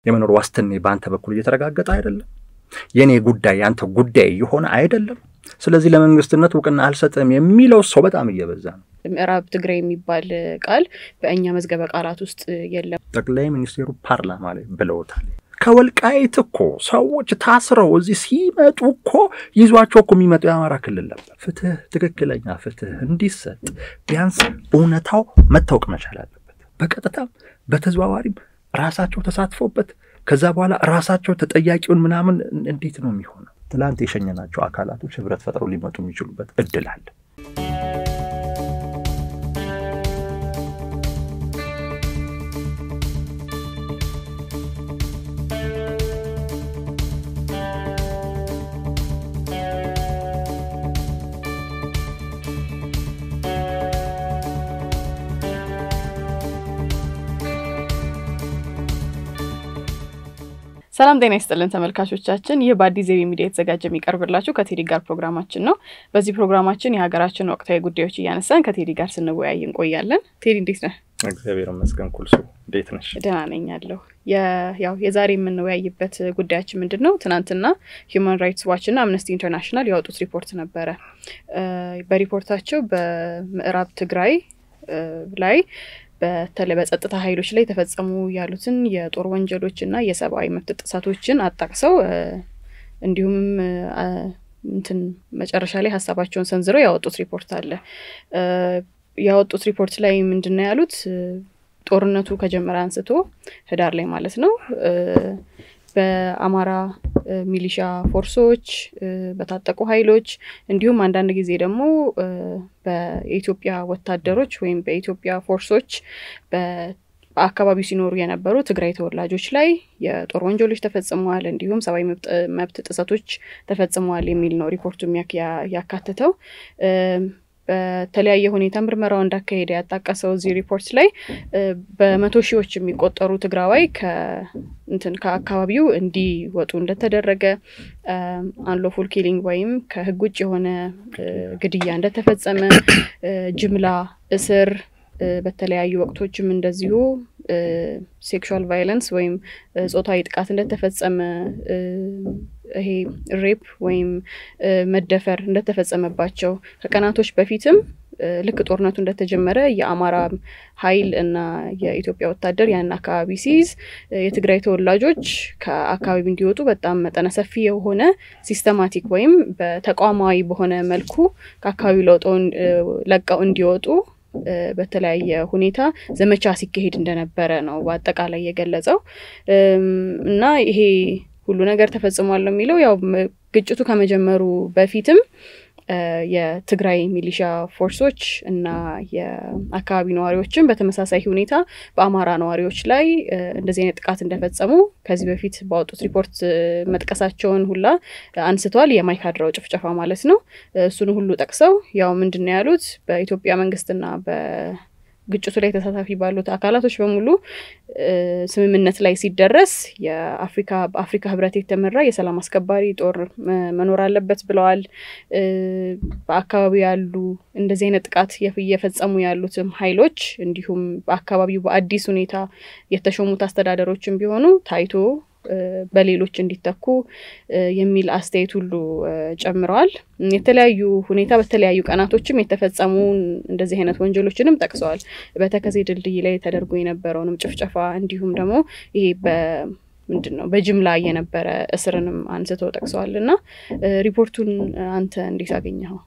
የመኖር ዋስትና በአንተ በኩል እየተረጋገጠ አይደለም የኔ ጉዳይ ያንተ ጉዳይ ይሆን አይደለም ስለዚህ ለመንግስትነት ወቅና አልሰጠም የሚለው ሰው በጣም እየበዛ ነው ምዕራብ ትግራይ የሚባል ቃል በእኛ መዝገበ ቃላት ውስጥ የለም ጠቅላይ ሚኒስትሩ ፓርላማ ላይ ብለውታል ከወልቃይት እኮ ሰዎች ታስረው እዚህ ሲመጡ እኮ ይዟቸው እኮ የሚመጡ የአማራ ክልል ነበር ፍትህ ትክክለኛ ፍትህ እንዲሰጥ ቢያንስ እውነታው መታወቅ መቻል አለበት በቀጥታ በተዘዋዋሪም ራሳቸው ተሳትፎበት ከዛ በኋላ ራሳቸው ተጠያቂውን ምናምን እንዴት ነው የሚሆነው ትላንት የሸኘናቸው አካላቶች ህብረት ፈጥረው ሊመጡ የሚችሉበት እድል አለ ሰላም ጤና ይስጥልን ተመልካቾቻችን ይህ በአዲስ ዜቢ ሚዲያ የተዘጋጀ የሚቀርብላችሁ ከቴዲ ጋር ፕሮግራማችን ነው በዚህ ፕሮግራማችን የሀገራችን ወቅታዊ ጉዳዮች እያነሳን ከቴዲ ጋር ስንወያይ እንቆያለን ቴዲ እንዴት ነህ እግዚአብሔር ይመስገን ኩልሱ እንዴት ነሽ ደህና ነኝ አለሁ ያው የዛሬ የምንወያይበት ጉዳያችን ምንድነው ትናንትና Human Rights Watch እና Amnesty International ያወጡት ሪፖርት ነበረ በሪፖርታቸው በምዕራብ ትግራይ ላይ በተለበጸጥታ ኃይሎች ላይ ተፈጸሙ ያሉትን የጦር ወንጀሎችና የሰብአዊ መብት ጥሰቶችን አጣቅሰው እንዲሁም እንትን መጨረሻ ላይ ሐሳባቸውን ሰንዝረው ያወጡት ሪፖርት አለ ያወጡት ሪፖርት ላይ ምንድነው ያሉት ጦርነቱ ከጀመረ አንስቶ ህዳር ላይ ማለት ነው በአማራ ሚሊሻ ፎርሶች በታጠቁ ኃይሎች እንዲሁም አንዳንድ ጊዜ ደግሞ በኢትዮጵያ ወታደሮች ወይም በኢትዮጵያ ፎርሶች በአካባቢው ሲኖሩ የነበሩ ትግራይ ተወላጆች ላይ የጦር ወንጀሎች ተፈጽመዋል እንዲሁም ሰብአዊ መብት ጥሰቶች ተፈጽመዋል የሚል ነው ሪፖርቱ ያካተተው በተለያየ ሁኔታ ምርመራው እንዳካሄደ ያጣቀሰው እዚህ ሪፖርት ላይ በመቶ ሺዎች የሚቆጠሩ ትግራዋይ ከአካባቢው እንዲወጡ እንደተደረገ አንሎፉል ኪሊንግ ወይም ከህግ ውጭ የሆነ ግድያ እንደተፈጸመ ጅምላ እስር በተለያዩ ወቅቶችም እንደዚሁ ሴክሹዋል ቫዮለንስ ወይም ጾታዊ ጥቃት እንደተፈጸመ ይሄ ሬፕ ወይም መደፈር እንደተፈጸመባቸው ከቀናቶች በፊትም ልክ ጦርነቱ እንደተጀመረ የአማራ ኃይል እና የኢትዮጵያ ወታደር ያን አካባቢ ሲይዝ የትግራይ ተወላጆች ከአካባቢው እንዲወጡ በጣም መጠነ ሰፊ የሆነ ሲስተማቲክ ወይም በተቋማዊ በሆነ መልኩ ከአካባቢው ለቀው እንዲወጡ በተለያየ ሁኔታ ዘመቻ ሲካሄድ እንደነበረ ነው በአጠቃላይ የገለጸው እና ይሄ ሁሉ ነገር ተፈጽሟል ነው የሚለው ያው ግጭቱ ከመጀመሩ በፊትም የትግራይ ሚሊሻ ፎርሶች እና የአካባቢ ነዋሪዎችን በተመሳሳይ ሁኔታ በአማራ ነዋሪዎች ላይ እንደዚህ አይነት ጥቃት እንደፈጸሙ ከዚህ በፊት ባወጡት ሪፖርት መጥቀሳቸውን ሁላ አንስተዋል የማይካድራው ጭፍጨፋ ማለት ነው እሱን ሁሉ ጠቅሰው ያው ምንድነው ያሉት በኢትዮጵያ መንግስትና በግጭቱ ላይ ተሳታፊ ባሉት አካላቶች በሙሉ ስምምነት ላይ ሲደረስ በአፍሪካ ህብረት የተመራ የሰላም አስከባሪ ጦር መኖር አለበት ብለዋል በአካባቢው ያሉ እንደዚህ አይነት ጥቃት እየፈጸሙ ያሉትም ኃይሎች እንዲሁም በአካባቢው በአዲስ ሁኔታ የተሾሙት አስተዳደሮችም ቢሆኑ ታይቶ በሌሎች እንዲተኩ የሚል አስተያየት ሁሉ ጨምረዋል የተለያዩ ሁኔታ በተለያዩ ቀናቶችም የተፈጸሙ እንደዚህ አይነት ወንጀሎችንም ጠቅሰዋል በተከዜ ድልድይ ላይ ተደርጎ የነበረውንም ጭፍጨፋ እንዲሁም ደግሞ ይሄ ምንድነው በጅምላ የነበረ እስርንም አንስተው ጠቅሰዋልና ሪፖርቱን አንተ እንዴት አገኘኸው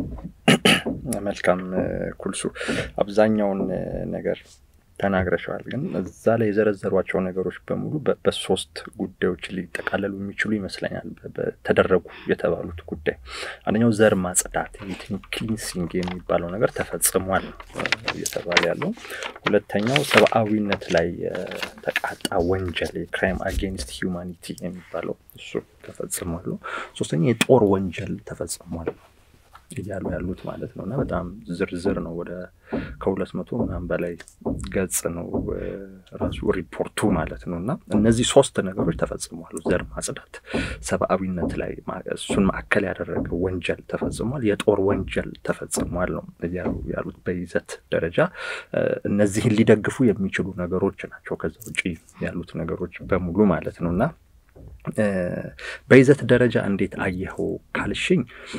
መልካም ኩልሱ አብዛኛውን ነገር ተናግረሻል ግን እዛ ላይ የዘረዘሯቸው ነገሮች በሙሉ በሶስት ጉዳዮች ሊጠቃለሉ የሚችሉ ይመስለኛል ተደረጉ የተባሉት ጉዳይ አንደኛው ዘር ማጽዳት ክሊንሲንግ የሚባለው ነገር ተፈጽሟል የተባለ ያለው ሁለተኛው ሰብአዊነት ላይ ተቃጣ ወንጀል ክራይም አጌንስት ሂዩማኒቲ የሚባለው እሱ ተፈጽሟል ሶስተኛው የጦር ወንጀል ተፈጽሟል ይያሉ ያሉት ማለት ነውና በጣም ዝርዝር ነው ወደ ከ200 ምናምን በላይ ገጽ ነው ራሱ ሪፖርቱ ማለት ነውና እነዚህ ሶስት ነገሮች ተፈጽመዋል። ዘር ማጽዳት፣ ሰብአዊነት ላይ እሱን ማዕከል ያደረገ ወንጀል ተፈጽሟል፣ የጦር ወንጀል ተፈጽሟል ነው ያሉት በይዘት ደረጃ። እነዚህን ሊደግፉ የሚችሉ ነገሮች ናቸው ከዛ ውጪ ያሉት ነገሮች በሙሉ ማለት ነውና በይዘት ደረጃ እንዴት አየኸው ካልሽኝ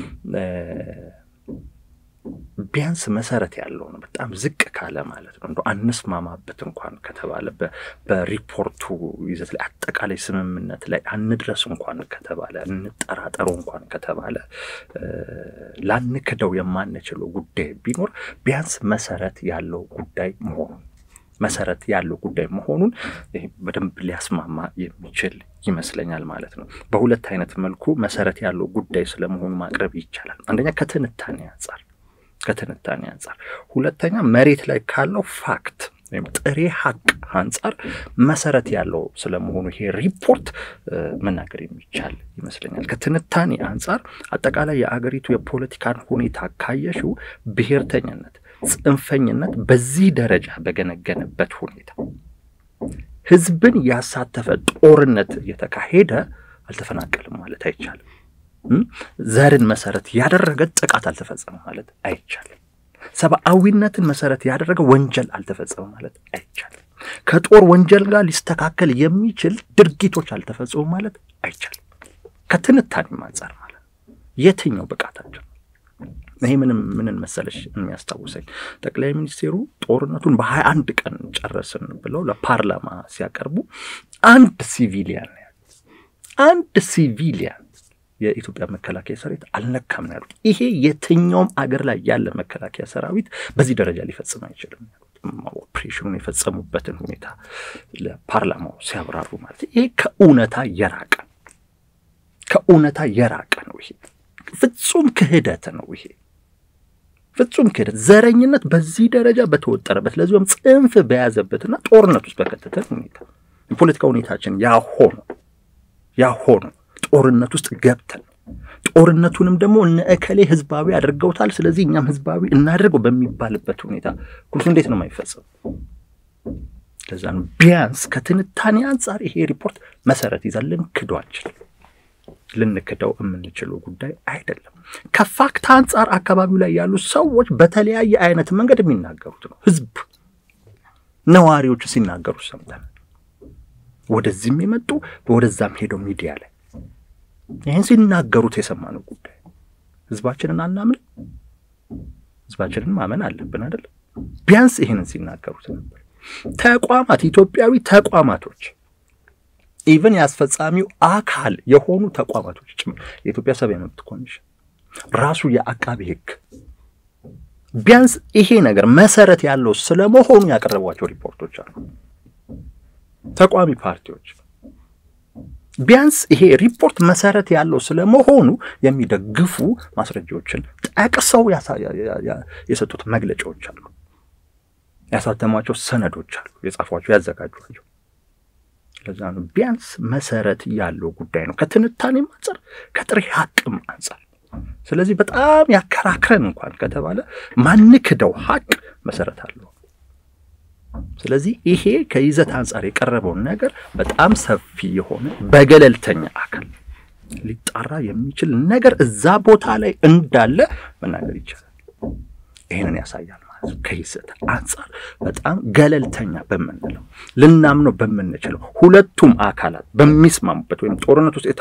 ቢያንስ መሰረት ያለው ነው። በጣም ዝቅ ካለ ማለት ነው እንደው አንስማማበት እንኳን ከተባለ በሪፖርቱ ይዘት ላይ አጠቃላይ ስምምነት ላይ አንድረስ እንኳን ከተባለ እንጠራጠሩ እንኳን ከተባለ ላንከደው የማንችለው ጉዳይ ቢኖር ቢያንስ መሰረት ያለው ጉዳይ መሆኑን በደንብ ሊያስማማ የሚችል ይመስለኛል ማለት ነው። በሁለት አይነት መልኩ መሰረት ያለው ጉዳይ ስለመሆኑ ማቅረብ ይቻላል። አንደኛ ከትንታኔ አንፃር፣ ሁለተኛ መሬት ላይ ካለው ፋክት ወይም ጥሬ ሀቅ አንፃር መሰረት ያለው ስለመሆኑ ይሄ ሪፖርት መናገር የሚቻል ይመስለኛል። ከትንታኔ አንፃር አጠቃላይ የአገሪቱ የፖለቲካን ሁኔታ ካየሽው ብሔርተኝነት፣ ጽንፈኝነት በዚህ ደረጃ በገነገነበት ሁኔታ ህዝብን ያሳተፈ ጦርነት እየተካሄደ አልተፈናቀልም ማለት አይቻልም። ዘርን መሰረት ያደረገ ጥቃት አልተፈጸመም ማለት አይቻልም። ሰብአዊነትን መሰረት ያደረገ ወንጀል አልተፈጸመም ማለት አይቻልም። ከጦር ወንጀል ጋር ሊስተካከል የሚችል ድርጊቶች አልተፈጸሙም ማለት አይቻልም። ከትንታኔ አንፃር ማለት የትኛው ብቃታቸው ይሄ ምንን መሰለሽ የሚያስታውሰኝ ጠቅላይ ሚኒስቴሩ ጦርነቱን በ21 ቀን ጨረስን ብለው ለፓርላማ ሲያቀርቡ አንድ ሲቪሊያን የኢትዮጵያ መከላከያ ሰራዊት አልነካም ያሉት። ይሄ የትኛውም አገር ላይ ያለ መከላከያ ሰራዊት በዚህ ደረጃ ሊፈጽም አይችልም ያሉት። ኦፕሬሽኑን የፈጸሙበትን ሁኔታ ለፓርላማው ሲያብራሩ ማለት ይሄ ከእውነታ የራቀ ነው። ይሄ ፍጹም ክህደት ነው። ይሄ ፍጹም ክህደት፣ ዘረኝነት በዚህ ደረጃ በተወጠረበት ለዚህም ጽንፍ በያዘበትና ጦርነት ውስጥ በከተተን ሁኔታ የፖለቲካ ሁኔታችን ያሆኑ ጦርነት ውስጥ ገብተን ጦርነቱንም ደግሞ እነከሌ ህዝባዊ አድርገውታል ስለዚህ እኛም ህዝባዊ እናድርገው በሚባልበት ሁኔታ ሁሉ እንዴት ነው የማይፈጸም? ለዛን ቢያንስ ከትንታኔ አንፃር ይሄ ሪፖርት መሰረት ይዛልን ልንክደው የምንችለው ጉዳይ አይደለም። ከፋክት አንፃር አካባቢው ላይ ያሉ ሰዎች በተለያየ አይነት መንገድ የሚናገሩት ነው። ህዝብ ነዋሪዎች ሲናገሩ ሰምተን ወደዚህም የመጡ ወደዛም ሄደው ሚዲያ ላይ ይሄን ሲናገሩት የሰማነው ጉዳይ ህዝባችንን አናምን፣ ህዝባችንን ማመን አለብን አይደል? ቢያንስ ይሄንን ሲናገሩት ነበር። ተቋማት፣ ኢትዮጵያዊ ተቋማቶች ኢቭን ያስፈጻሚው አካል የሆኑ ተቋማቶች ጭምር የኢትዮጵያ ሰብአዊ መብት ኮሚሽን ራሱ የአቃቤ ህግ ቢያንስ ይሄ ነገር መሰረት ያለው ስለመሆኑ ያቀረቧቸው ሪፖርቶች አሉ። ተቋሚ ፓርቲዎች ቢያንስ ይሄ ሪፖርት መሰረት ያለው ስለመሆኑ የሚደግፉ ማስረጃዎችን ጠቅሰው የሰጡት መግለጫዎች አሉ፣ ያሳተሟቸው ሰነዶች አሉ፣ የጻፏቸው ያዘጋጇቸው። ለዛ ነው ቢያንስ መሰረት ያለው ጉዳይ ነው ከትንታኔ አንፃር ከጥሬ ሀቅም አንፃር። ስለዚህ በጣም ያከራክረን እንኳን ከተባለ ማንክደው ሀቅ መሰረት አለው። ስለዚህ ይሄ ከይዘት አንፃር የቀረበው ነገር በጣም ሰፊ የሆነ በገለልተኛ አካል ሊጣራ የሚችል ነገር እዛ ቦታ ላይ እንዳለ መናገር ይቻላል። ይሄንን ያሳያል ማለት ነው። ከይዘት አንፃር በጣም ገለልተኛ በመንለው ልናምነው በመንችለው ሁለቱም አካላት በሚስማሙበት ወይም ጦርነት ውስጥ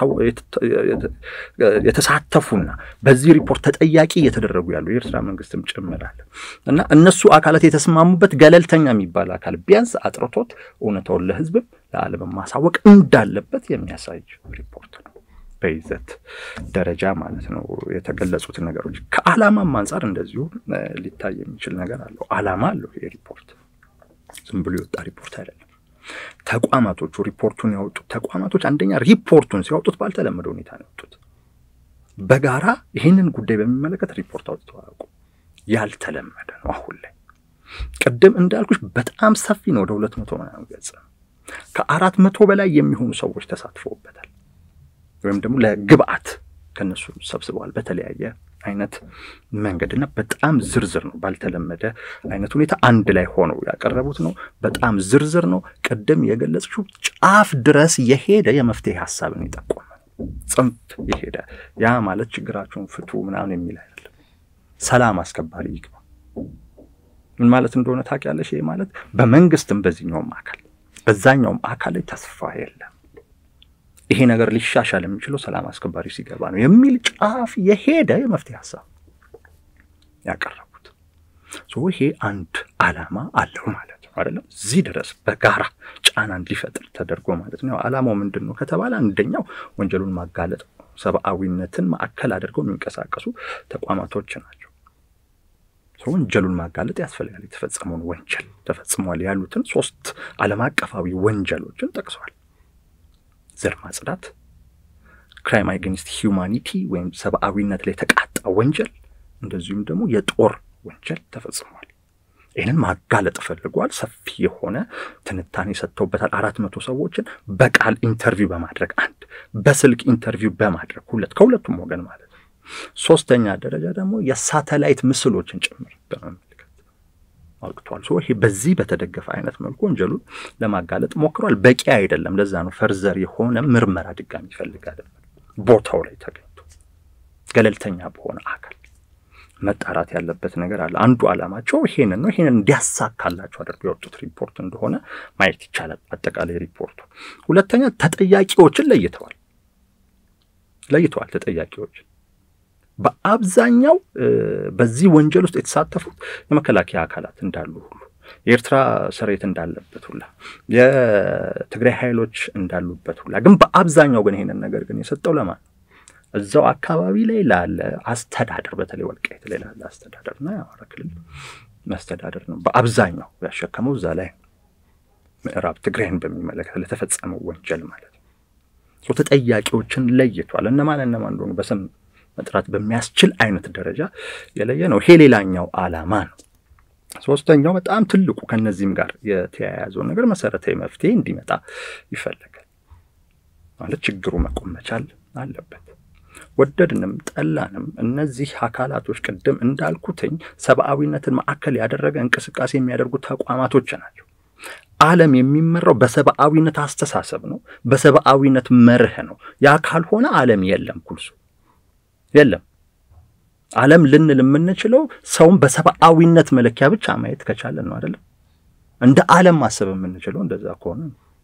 የተሳተፉና በዚህ ሪፖርት ተጠያቂ የተደረጉ ያሉ የኤርትራ መንግስትም ጭምራል እና እነሱ አካላት የተስማሙበት ገለልተኛ የሚባል አካል ቢያንስ አጥርቶት እውነታውን ለህዝብ ለዓለም ማሳወቅ እንዳለበት የሚያሳይ ሪፖርት ነው። በይዘት ደረጃ ማለት ነው የተገለጹት ነገሮች። ከዓላማም አንፃር እንደዚሁ ሊታይ የሚችል ነገር አለው። ዓላማ አለው ይሄ ሪፖርት፣ ዝም ብሎ የወጣ ሪፖርት አይደለም። ተቋማቶቹ ሪፖርቱን ያወጡት ተቋማቶች አንደኛ ሪፖርቱን ሲያወጡት ባልተለመደ ሁኔታ ነው ያወጡት። በጋራ ይሄንን ጉዳይ በሚመለከት ሪፖርት አውጥተው አያውቁም። ያልተለመደ ነው። አሁን ላይ ቀደም እንዳልኩሽ በጣም ሰፊ ነው። ወደ 200 ምናምን ገጽ ከ400 በላይ የሚሆኑ ሰዎች ተሳትፈውበታል ወይም ደግሞ ለግብአት ከነሱ ሰብስበዋል በተለያየ አይነት መንገድና በጣም ዝርዝር ነው ባልተለመደ አይነት ሁኔታ አንድ ላይ ሆነው ያቀረቡት ነው በጣም ዝርዝር ነው ቀደም የገለጽሽው ጫፍ ድረስ የሄደ የመፍትሄ ሐሳብን ይጠቆማል ጽንፍ የሄደ ያ ማለት ችግራቸውን ፍቱ ምናምን የሚል አይደለም ሰላም አስከባሪ ይግባ ምን ማለት እንደሆነ ታውቂያለሽ ይሄ ማለት በመንግስትም በዛኛውም አካል ላይ ተስፋ የለም ይሄ ነገር ሊሻሻል የሚችለው ሰላም አስከባሪ ሲገባ ነው የሚል ጫፍ የሄደ የመፍትሄ ሐሳብ ያቀረቡት ይሄ አንድ ዓላማ አለው ማለት ነው አይደለም እዚህ ድረስ በጋራ ጫና እንዲፈጥር ተደርጎ ማለት ነው ዓላማው ምንድነው ከተባለ አንደኛው ወንጀሉን ማጋለጥ ሰብአዊነትን ማዕከል አድርገው የሚንቀሳቀሱ ተቋማቶች ናቸው ወንጀሉን ማጋለጥ ያስፈልጋል የተፈጸመውን ወንጀል ተፈጽሟል ያሉትን 3 ዓለም አቀፋዊ ወንጀሎችን ጠቅሰዋል ዘር ማጽዳት ክራይም አጌንስት ሂዩማኒቲ ወይም ሰብአዊነት ላይ ተቃጣ ወንጀል እንደዚሁም ደግሞ የጦር ወንጀል ተፈጽሟል ይሄንን ማጋለጥ ፈልጓል ሰፊ የሆነ ትንታኔ ሰጥተውበታል 400 ሰዎችን በቃል ኢንተርቪው በማድረግ አንድ በስልክ ኢንተርቪው በማድረግ ከሁለቱም ወገን ማለት ነው ሶስተኛ ደረጃ ደግሞ የሳተላይት ምስሎችን ጭምር በመመልከት አልቅቷል ይሄ በዚህ በተደገፈ አይነት መልኩ ወንጀሉን ለማጋለጥ ሞክሯል በቂ አይደለም ለዛ ነው ፈርዘር የሆነ ምርመራ ድጋሚ ይፈልጋል ቦታው ላይ ተገኝቶ ገለልተኛ በሆነ አካል መጣራት ያለበት ነገር አለ አንዱ ዓላማቸው ይሄንን ነው ይሄንን እንዲያሳካላቸው አድርገው ያወጡት ሪፖርት እንደሆነ ማየት ይቻላል አጠቃላይ ሪፖርቱ ሁለተኛ ተጠያቂዎችን ለይተዋል ተጠያቂዎች በአብዛኛው በዚህ ወንጀል ውስጥ የተሳተፉት የመከላከያ አካላት እንዳሉ ሁሉ የኤርትራ ሰራዊት እንዳለበት ሁሉ የትግራይ ኃይሎች እንዳሉበት ሁሉ ግን በአብዛኛው ግን ይሄንን ነገር ግን የሰጠው ለማን እዛው አካባቢ ላይ ላለ አስተዳደር በተለይ ወልቃይት ላይ ላለ አስተዳደርና የአማራ ክልል መስተዳደር ነው በአብዛኛው ያሸከመው እዛ ላይ ምዕራብ ትግራይን በሚመለከት ለተፈጸመው ወንጀል ማለት ነው ተጠያቂዎችን ለይቷል እነማን እንደሆኑ በስም መጥራት በሚያስችል አይነት ደረጃ የለየ ነው ይሄ ሌላኛው ዓላማ ነው ሶስተኛው በጣም ትልቁ ከነዚህም ጋር የተያያዘው ነገር መሰረታዊ መፍትሄ እንዲመጣ ይፈልጋል ማለት ችግሩ መቆም መቻል አለበት ወደድንም ጠላንም እነዚህ አካላቶች ቀደም እንዳልኩትኝ ሰብአዊነትን ማዕከል ያደረገ እንቅስቃሴ የሚያደርጉ ተቋማቶች ናቸው ዓለም የሚመራው በሰብአዊነት አስተሳሰብ ነው በሰብአዊነት መርህ ነው ያ ካልሆነ ዓለም የለም ኩልሱ የለም ዓለም ልንል የምንችለው ሰውን በሰብአዊነት መለኪያ ብቻ ማየት ከቻለን ነው አይደል እንደ ዓለም ማሰብ የምንችለው እንደዛ ከሆነ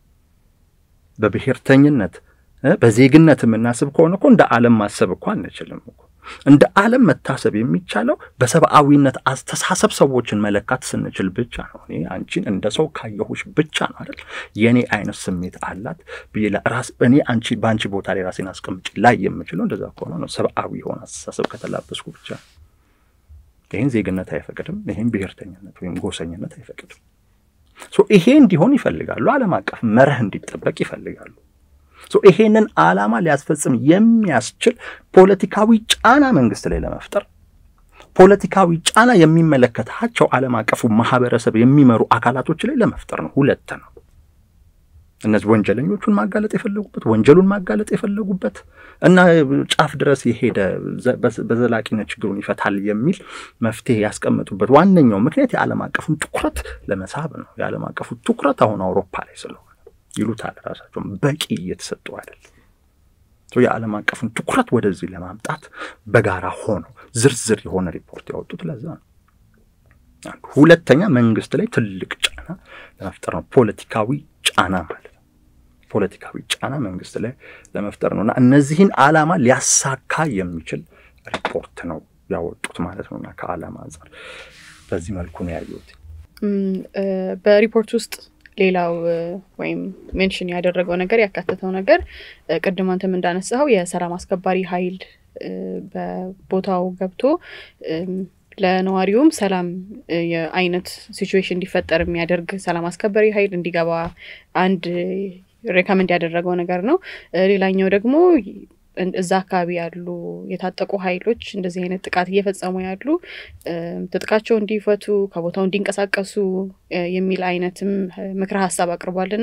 በብሔርተኝነት በዜግነት የምናስብ ከሆነ እኮ እንደ ዓለም ማሰብ እኮ አንችልም እኮ እንደ ዓለም መታሰብ የሚቻለው በሰብአዊነት አስተሳሰብ ሰዎችን መለካት ስንችል ብቻ ነው እኔ አንቺን እንደ ሰው ካየሁሽ ብቻ ነው አይደል የኔ አይነት ስሜት አላት ራስ እኔ አንቺ ባንቺ ቦታ ላይ ራሴን አስቀምጬ ላይ የምችለው እንደዛ ከሆነ ነው ሰብአዊ ሆነ አስተሳሰብ ከተላበስኩ ብቻ ይሄን ዜግነት አይፈቅድም ይሄን ብሔርተኝነት ወይም ጎሰኝነት አይፈቅድም ይሄ እንዲሆን ይፈልጋሉ ዓለም አቀፍ መርህ እንዲጠበቅ ይፈልጋሉ ይሄንን ዓላማ ሊያስፈጽም የሚያስችል ፖለቲካዊ ጫና መንግስት ላይ ለመፍጠር ፖለቲካዊ ጫና የሚመለከታቸው ዓለም አቀፉ ማህበረሰብ የሚመሩ አካላቶች ላይ ለመፍጠር ነው ሁለት ነው እነዚህ ወንጀለኞቹን ማጋለጥ የፈለጉበት ወንጀሉን ማጋለጥ የፈለጉበት እና ጫፍ ድረስ የሄደ በዘላቂነት ችግሩን ይፈታል የሚል መፍትሄ ያስቀምጡበት ዋነኛው ምክንያት የዓለም አቀፉን ትኩረት ለመሳብ ነው የዓለም አቀፉ ትኩረት አሁን አውሮፓ ላይ ስለሆነ ይሉታል ራሳቸው በቂ እየተሰጠው አይደል የዓለም አቀፉን ትኩረት ወደዚህ ለማምጣት በጋራ ሆኖ ዝርዝር የሆነ ሪፖርት ያወጡት ለዛ ነው ሁለተኛ መንግስት ላይ ትልቅ ጫና ለመፍጠር ነው ፖለቲካዊ ጫና ማለት ነው ፖለቲካዊ ጫና መንግስት ላይ ለመፍጠር ነውና እነዚህን ዓላማ ሊያሳካ የሚችል ሪፖርት ነው ያወጡት ማለት ነውና ከዓላማ አንፃር በዚህ መልኩ ነው ያዩት በሪፖርት ውስጥ ሌላው ወይም ሜንሽን ያደረገው ነገር ያካተተው ነገር ቀደም አንተም እንዳነሳው የሰላም አስከባሪ ኃይል በቦታው ገብቶ ለነዋሪውም ሰላም የአይነት ሲቹዌሽን እንዲፈጠር የሚያደርግ ሰላም አስከባሪ ኃይል እንዲገባ አንድ ሬኮመንድ ያደረገው ነገር ነው ሌላኛው ደግሞ እዛ አካባቢ ያሉ የታጠቁ ኃይሎች እንደዚህ አይነት ጥቃት እየፈጸሙ ያሉ ተጥቃቸው እንዲፈቱ ከቦታው እንዲንቀሳቀሱ የሚል አይነትም ምክረ ሐሳብ አቅርቧልና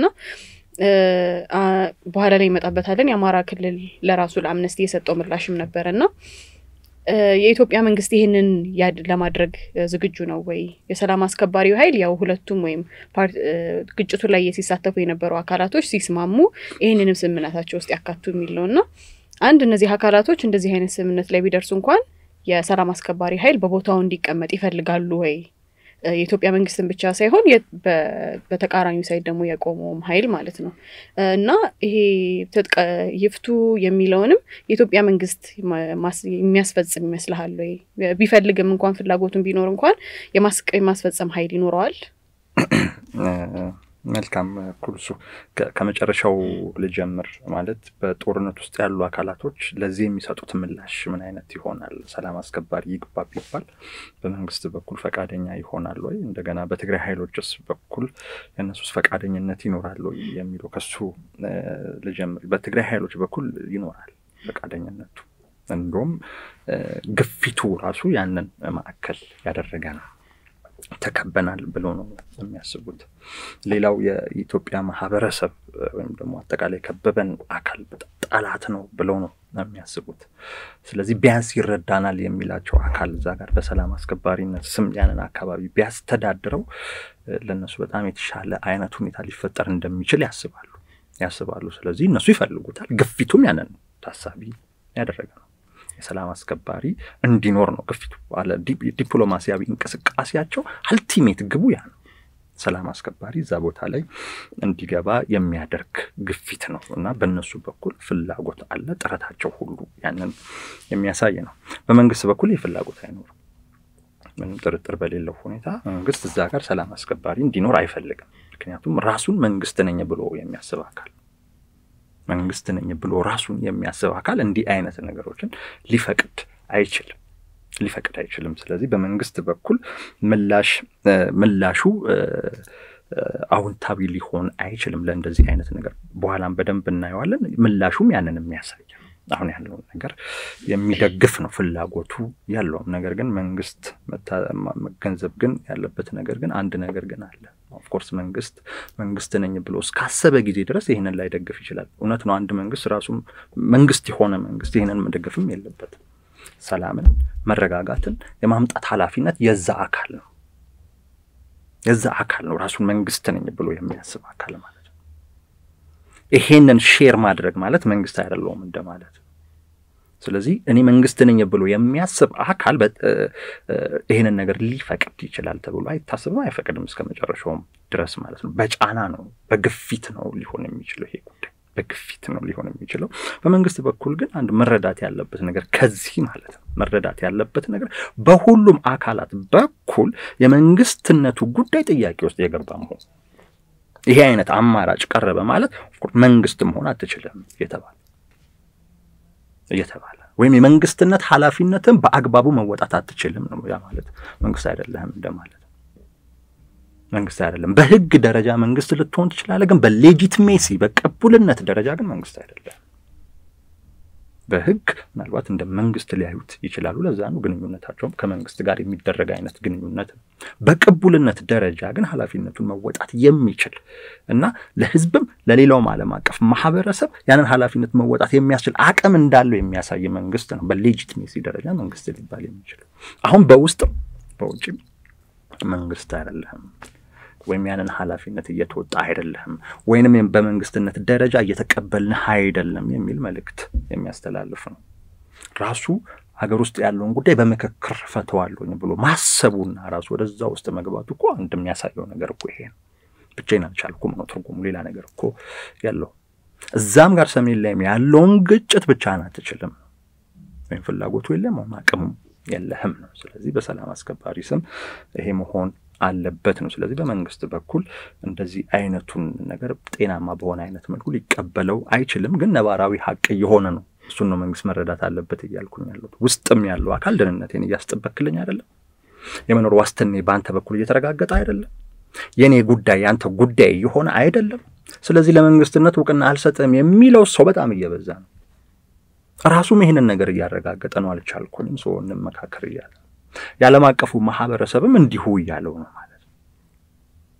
በኋላ ላይ ይመጣበታልን የአማራ ክልል ለራሱ ለአምነስቲ የሰጠው ምላሽም ነበርና የኢትዮጵያ መንግስት ይሄንን ለማድረግ ዝግጁ ነው ወይ? የሰላም አስከባሪው ኃይል ያው ሁለቱም ወይም ግጭቱ ላይ ሲሳተፉ የነበሩ አካላቶች ሲስማሙ ይሄንንም ስምምነታቸው ውስጥ ያካቱ የሚል ነውና አንድ እነዚህ አካላቶች እንደዚህ አይነት ስምምነት ላይ ቢደርሱ እንኳን የሰላም አስከባሪ ኃይል በቦታው እንዲቀመጥ ይፈልጋሉ ወይ? የኢትዮጵያ መንግስትን ብቻ ሳይሆን በተቃራኒው ሳይድ ደግሞ የቆመውም ኃይል ማለት ነው እና ይሄ ይፍቱ የሚለውንም የኢትዮጵያ መንግስት የሚያስፈጽም ይመስልሃል ወይ? ቢፈልግም እንኳን ፍላጎቱን ቢኖር እንኳን የማስፈጸም ኃይል ይኖረዋል? መልካም ኩልሱ ከመጨረሻው ልጀምር ማለት በጦርነት ውስጥ ያሉ አካላቶች ለዚህ የሚሰጡት ምላሽ ምን አይነት ይሆናል? ሰላም አስከባሪ ይግባ ቢባል በመንግስት በኩል ፈቃደኛ ይሆናል ወይ? እንደገና በትግራይ ኃይሎችስ በኩል የነሱስ ፈቃደኝነት ይኖራል ወይ የሚለው ከሱ ልጀምር። በትግራይ ኃይሎች በኩል ይኖራል ፈቃደኝነቱ፣ እንደውም ግፊቱ ራሱ ያንን ማዕከል ያደረገ ነው። ተከበናል ብሎ ነው የሚያስቡት። ሌላው የኢትዮጵያ ማህበረሰብ ወይም ደግሞ አጠቃላይ ከበበን አካል ጠላት ነው ብሎ ነው የሚያስቡት። ስለዚህ ቢያንስ ይረዳናል የሚላቸው አካል እዛ ጋር በሰላም አስከባሪነት ስም ያንን አካባቢ ቢያስተዳድረው ለነሱ በጣም የተሻለ አይነት ሁኔታ ሊፈጠር እንደሚችል ያስባሉ። ስለዚህ እነሱ ይፈልጉታል። ግፊቱም ያንን ታሳቢ ያደረገ ነው። የሰላም አስከባሪ እንዲኖር ነው ግፊቱ። አለ ዲፕሎማሲያዊ እንቅስቃሴያቸው አልቲሜት ግቡ ያ ነው። ሰላም አስከባሪ እዛ ቦታ ላይ እንዲገባ የሚያደርግ ግፊት ነው እና በእነሱ በኩል ፍላጎት አለ። ጥረታቸው ሁሉ ያንን የሚያሳይ ነው። በመንግስት በኩል የፍላጎት አይኖርም። ምንም ጥርጥር በሌለው ሁኔታ መንግስት እዛ ጋር ሰላም አስከባሪ እንዲኖር አይፈልግም። ምክንያቱም ራሱን መንግስት ነኝ ብሎ የሚያስብ አካል መንግስት ነኝ ብሎ ራሱን የሚያስብ አካል እንዲህ አይነት ነገሮችን ሊፈቅድ አይችልም። ስለዚህ በመንግስት በኩል ምላሹ አዎንታዊ ሊሆን አይችልም ለእንደዚህ አይነት ነገር። በኋላም በደንብ እናየዋለን። ምላሹም ያንን የሚያሳይ አሁን ያለው ነገር የሚደግፍ ነው ፍላጎቱ ያለው ነገር። ግን መንግስት መገንዘብ ግን ያለበት ነገር ግን አንድ ነገር ግን አለ። ኦፍ ኮርስ መንግስት ነኝ ብሎ እስካሰበ ጊዜ ድረስ ይሄንን ላይ ደግፍ ይችላል። እውነት ነው። አንድ መንግስት ራሱ መንግስት የሆነ መንግስት ይሄንን መደገፍም የለበትም። ሰላምን መረጋጋትን የማምጣት ኃላፊነት የዛ አካል ነው። ራሱን መንግስት ነኝ ብሎ የሚያስብ አካል ማለት ነው። ይሄንን ሼር ማድረግ ማለት መንግስት አይደለም እንደማለት ነው። ስለዚህ እኔ መንግስት ነኝ ብሎ የሚያስብ አካል ይሄንን ነገር ሊፈቅድ ይችላል ተብሎ አይታሰብም፣ አይፈቅድም እስከመጨረሻው ድረስ ማለት ነው። በጫና ነው፣ በግፊት ነው ሊሆን የሚችለው። ይሄ ጉዳይ በግፊት ነው ሊሆን የሚችለው። በመንግስት በኩል ግን አንድ መረዳት ያለበት ነገር ከዚህ ማለት ነው መረዳት ያለበት ነገር በሁሉም አካላት በኩል የመንግስትነቱ ጉዳይ ጥያቄ ውስጥ የገባ መሆኑ። ይሄ አይነት አማራጭ ቀረበ ማለት መንግስት መሆን አትችልም እየተባለ ወይም የመንግስትነት ኃላፊነትን በአግባቡ መወጣት አትችልም ነው ያ ማለት። መንግስት አይደለም እንደማለት። መንግስት አይደለም። በህግ ደረጃ መንግስት ልትሆን ትችላለህ፣ ግን በሌጂቲሜሲ በቅቡልነት ደረጃ ግን መንግስት አይደለም። በህግ ምናልባት እንደ መንግስት ሊያዩት ይችላሉ። ለዛ ነው ግንኙነታቸው ከመንግስት ጋር የሚደረግ አይነት ግንኙነት ነው። በቅቡልነት ደረጃ ግን ኃላፊነቱን መወጣት የሚችል እና ለህዝብም ለሌላውም ዓለም አቀፍ ማህበረሰብ ያንን ኃላፊነት መወጣት የሚያስችል አቅም እንዳለው የሚያሳይ መንግስት ነው በሌጂቲሜሲ ደረጃ መንግስት ሊባል የሚችል። አሁን በውስጥም በውጭም መንግስት አይደለም ወይም ያንን ኃላፊነት እየተወጣ አይደለም ወይንም በመንግስትነት ደረጃ እየተቀበልን አይደለም የሚል መልእክት የሚያስተላልፍ ነው። ራሱ ሀገር ውስጥ ያለውን ጉዳይ በመከክር ፈተዋለሁ ብሎ ማሰቡና ራሱ ወደዛ ውስጥ መግባቱ እኮ እንደሚያሳየው ነገር እኮ ይሄ ነው። ብቻዬን አልቻልኩም ነው ትርጉሙ። ሌላ ነገር እኮ ያለው እዛም ጋር ሰሜን ላይ ያለውን ግጭት ብቻህን አትችልም ወይም ፍላጎቱ የለም አቅሙ የለህም ነው። ስለዚህ በሰላም አስከባሪ ስም ይሄ መሆን አለበት ነው። ስለዚህ በመንግስት በኩል እንደዚህ አይነቱን ነገር ጤናማ በሆነ አይነት መልኩ ሊቀበለው አይችልም። ግን ነባራዊ ሀቅ የሆነ ነው። እሱን ነው መንግስት መረዳት አለበት እያልኩኝ ያለው። ውስጥም ያለው አካል ደህንነቴን እያስጠበቅልኝ አይደለም፣ የመኖር ዋስትናዬ በአንተ በኩል እየተረጋገጠ አይደለም፣ የኔ ጉዳይ ያንተ ጉዳይ የሆነ አይደለም። ስለዚህ ለመንግስትነት እውቅና አልሰጠም የሚለው ሰው በጣም እየበዛ ነው። ራሱም ይሄንን ነገር እያረጋገጠ ነው። አልቻልኩኝም ሰው እንመካከር እያለ የዓለም አቀፉ ማህበረሰብም እንዲሁ እያለው ነው ማለት ነው።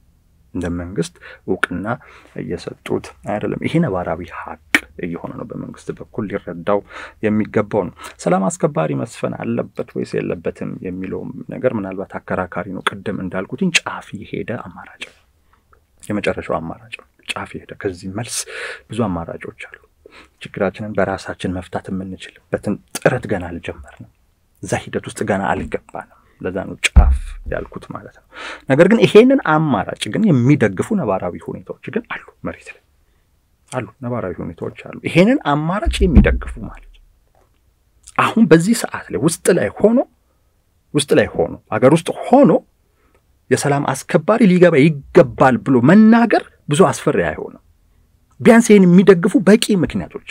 እንደ መንግስት እውቅና እየሰጡት አይደለም። ይሄ ነባራዊ ሀቅ እየሆነ ነው በመንግስት በኩል ሊረዳው የሚገባው ነው። ሰላም አስከባሪ መስፈን አለበት ወይስ የለበትም የሚለው ነገር ምናልባት አከራካሪ ነው። ቅድም እንዳልኩት ጫፍ የሄደ አማራጭ ነው። የመጨረሻው አማራጭ ነው። ጫፍ የሄደ ከዚህ መልስ ብዙ አማራጮች አሉ። ችግራችንን በራሳችን መፍታት የምንችልበትን ጥረት ገና አልጀመርንም። እዛ ሂደት ውስጥ ገና አልገባንም። ለዛ ነው ጫፍ ያልኩት ማለት ነው። ነገር ግን ይሄንን አማራጭ ግን የሚደግፉ ነባራዊ ሁኔታዎች ግን አሉ፣ መሬት ላይ አሉ፣ ነባራዊ ሁኔታዎች አሉ ይሄንን አማራጭ የሚደግፉ ማለት ነው። አሁን በዚህ ሰዓት ላይ ውስጥ ላይ ሆኖ አገር ውስጥ ሆኖ የሰላም አስከባሪ ሊገባ ይገባል ብሎ መናገር ብዙ አስፈሪ አይሆንም። ቢያንስ ይሄን የሚደግፉ በቂ ምክንያቶች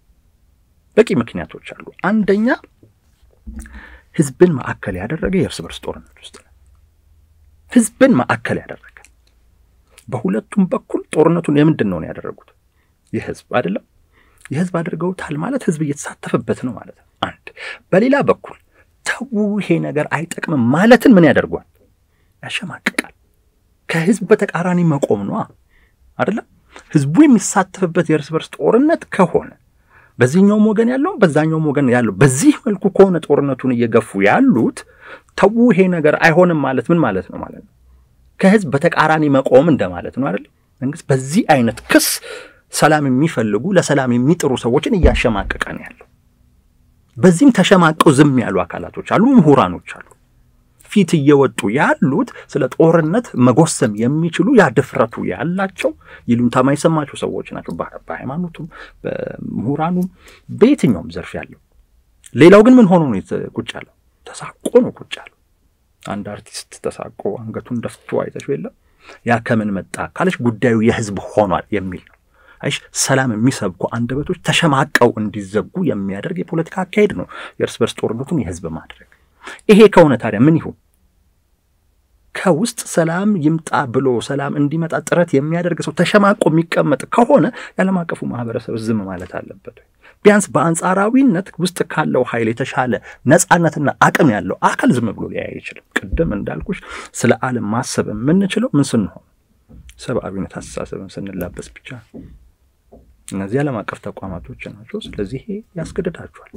አሉ። አንደኛ ህዝብን ማዕከል ያደረገ የእርስ በርስ ጦርነት ውስጥ ነው። ህዝብን ማዕከል ያደረገ በሁለቱም በኩል ጦርነቱን የምንድን ነው ያደረጉት? የህዝብ አይደለም። የህዝብ አድርገውታል ማለት ህዝብ እየተሳተፈበት ነው ማለት ነው። አንድ በሌላ በኩል ተው ይሄ ነገር አይጠቅምም ማለትን ምን ያደርጓል? ያሸማቅቃል። ከህዝብ በተቃራኒ መቆም ነው አይደለም። ህዝቡ የሚሳተፍበት የእርስ በርስ ጦርነት ከሆነ በዚህኛው ወገን ያለው በዛኛው ወገን ያለው በዚህ መልኩ ከሆነ ጦርነቱን እየገፉ ያሉት ተው ይሄ ነገር አይሆንም ማለት ምን ማለት ነው ማለት ነው? ከህዝብ በተቃራኒ መቆም እንደማለት ነው አይደል? መንግስት በዚህ አይነት ክስ ሰላም የሚፈልጉ ለሰላም የሚጥሩ ሰዎችን እያሸማቀቀ ነው ያለው። በዚህም ተሸማቀው ዝም ያሉ አካላቶች አሉ፣ ምሁራኖች አሉ። ፊት እየወጡ ያሉት ስለ ጦርነት መጎሰም የሚችሉ ያድፍረቱ ያላቸው ይሉንታ ማይሰማቸው ሰዎች ናቸው። በሃይማኖቱም በምሁራኑም በየትኛውም ዘርፍ ያለው። ሌላው ግን ምን ሆኖ ነው ቁጭ ያለው? ተሳቆ ነው ቁጭ ያለው። አንድ አርቲስት ተሳቆ አንገቱን ደፍቶ አይተሽው የለም? ያ ከምን መጣ ካለሽ ጉዳዩ የህዝብ ሆኗል የሚል ነው። አይሽ ሰላም የሚሰብኩ አንደበቶች ተሸማቀው እንዲዘጉ የሚያደርግ የፖለቲካ አካሄድ ነው የእርስ በርስ ጦርነቱን የህዝብ ማድረግ። ይሄ ከሆነ ታዲያ ምን ይሁን? ከውስጥ ሰላም ይምጣ ብሎ ሰላም እንዲመጣ ጥረት የሚያደርግ ሰው ተሸማቆ የሚቀመጥ ከሆነ የዓለም አቀፉ ማህበረሰብ ዝም ማለት አለበት። ቢያንስ በአንጻራዊነት ውስጥ ካለው ኃይል የተሻለ ነፃነትና አቅም ያለው አካል ዝም ብሎ ሊያይ ይችላል። ቅድም እንዳልኩሽ ስለ ዓለም ማሰብ የምንችለው ምን ስንሆን? ሰብአዊነት አስተሳሰብን ስንላበስ ብቻ። እነዚህ ዓለም አቀፍ ተቋማቶች ናቸው። ስለዚህ ያስገድዳቸዋል።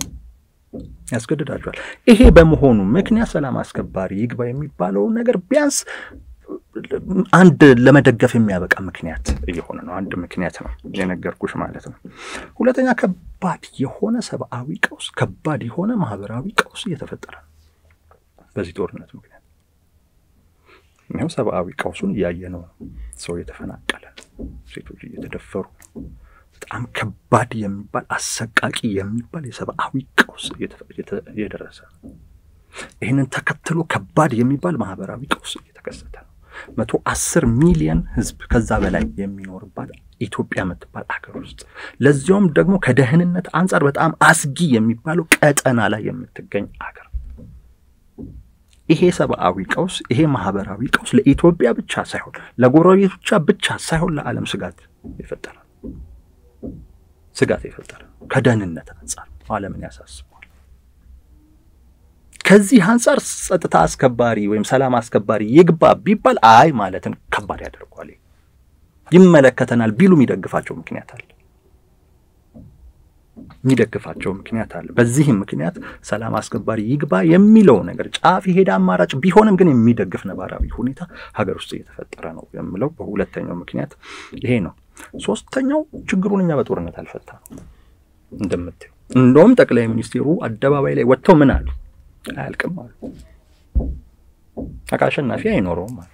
ይሄ በመሆኑ ምክንያት ሰላም አስከባሪ ይግባ የሚባለው ነገር ቢያንስ አንድ ለመደገፍ የሚያበቃ ምክንያት እየሆነ ነው። አንድ ምክንያት ነው የነገርኩሽ ማለት ነው። ሁለተኛ ከባድ የሆነ ሰብአዊ ቀውስ፣ ከባድ የሆነ ማህበራዊ ቀውስ እየተፈጠረ ነው በዚህ ጦርነት ምክንያት። ነው ሰብአዊ ቀውሱን እያየነው ነው። ሰው እየተፈናቀለ፣ ሴቶች እየተደፈሩ፣ በጣም ከባድ የሚባል አሰቃቂ የሚባል የሰብአዊ ቀውስ እየደረሰ ነው። ይህንን ተከትሎ ከባድ የሚባል ማህበራዊ ቀውስ እየተከሰተ ነው። 110 ሚሊዮን ህዝብ ከዛ በላይ የሚኖርባት ኢትዮጵያ የምትባል አገር ውስጥ ለዚያውም ደግሞ ከደህንነት አንፃር በጣም አስጊ የሚባለው ቀጠና ላይ የምትገኝ አገር። ይሄ ሰብአዊ ቀውስ፣ ይሄ ማህበራዊ ቀውስ ለኢትዮጵያ ብቻ ሳይሆን ለጎረቤቶቿ ብቻ ሳይሆን ለዓለም ስጋት የፈጠረ ከደህንነት አንፃር ዓለምን ያሳስባል። ከዚህ አንፃር ጸጥታ አስከባሪ ወይም ሰላም አስከባሪ ይግባ ቢባል አይ ማለትን ከባድ ያደርጋል። ይመለከተናል ቢሉ የሚደግፋቸው ምክንያት አለ። በዚህም ምክንያት ሰላም አስከባሪ ይግባ የሚለው ነገር ጫፍ ሄዳ አማራጭ ቢሆንም ግን የሚደግፍ ነባራዊ ሁኔታ ሀገር ውስጥ እየተፈጠረ ነው የሚለው በሁለተኛው ምክንያት ይሄ ነው። ሶስተኛው ችግሩን እኛ በጦርነት አልፈታም እንደምትዩ። እንደውም ጠቅላይ ሚኒስትሩ አደባባይ ላይ ወጥተው ምን አሉ? አያልቅም አሉ። አሸናፊ አይኖረውም አሉ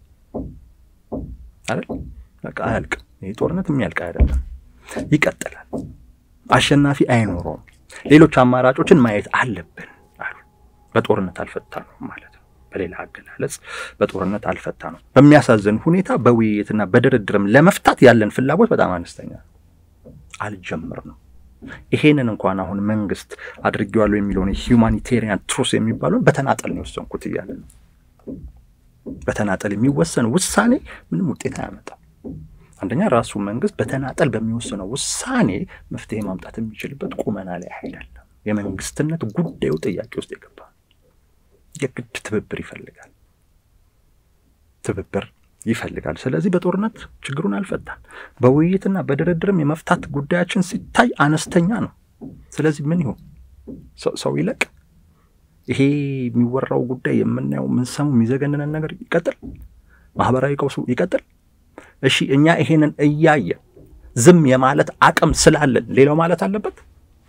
አይደል? በቃ አያልቅም። ይሄ ጦርነት የሚያልቅ አይደለም፣ ይቀጥላል። አሸናፊ አይኖረውም። ሌሎች አማራጮችን ማየት አለብን አሉ። በጦርነት አልፈታም ማለት ነው። በሌላ አገላለጽ በጦርነት አልፈታም። በሚያሳዝን ሁኔታ በውይይትና በድርድርም ለመፍታት ያለን ፍላጎት በጣም አነስተኛ አልጀመርንም። ይሄንን እንኳን አሁን መንግስት አድርጌዋለሁ የሚለውን ሂዩማኒቴሪያን ትሩስ የሚባለው በተናጠል ነው ወሰንኩት ይያለ ነው። በተናጠል የሚወሰን ውሳኔ ምንም ውጤት አያመጣም። አንደኛ ራሱ መንግስት በተናጠል በሚወሰነው ውሳኔ መፍትሄ ማምጣት የሚችልበት ቁመና ላይ አይደለም። የመንግስትነት ጉዳዩ ጥያቄ ውስጥ የገባ የግድ ትብብር ይፈልጋል። ትብብር ይፈልጋል። ስለዚህ በጦርነት ችግሩን አልፈታም። በውይይትና በድርድርም የመፍታት ጉዳያችን ሲታይ አነስተኛ ነው። ስለዚህ ምን ይሁን? ሰው ይለቅ? ይሄ የሚወራው ጉዳይ የምናየው ምንሰሙ የሚዘገንነን ነገር ይቀጥል? ማህበራዊ ቀውሱ ይቀጥል? እሺ እኛ ይሄንን እያየ ዝም የማለት አቅም ስላለን ሌላው ማለት አለበት?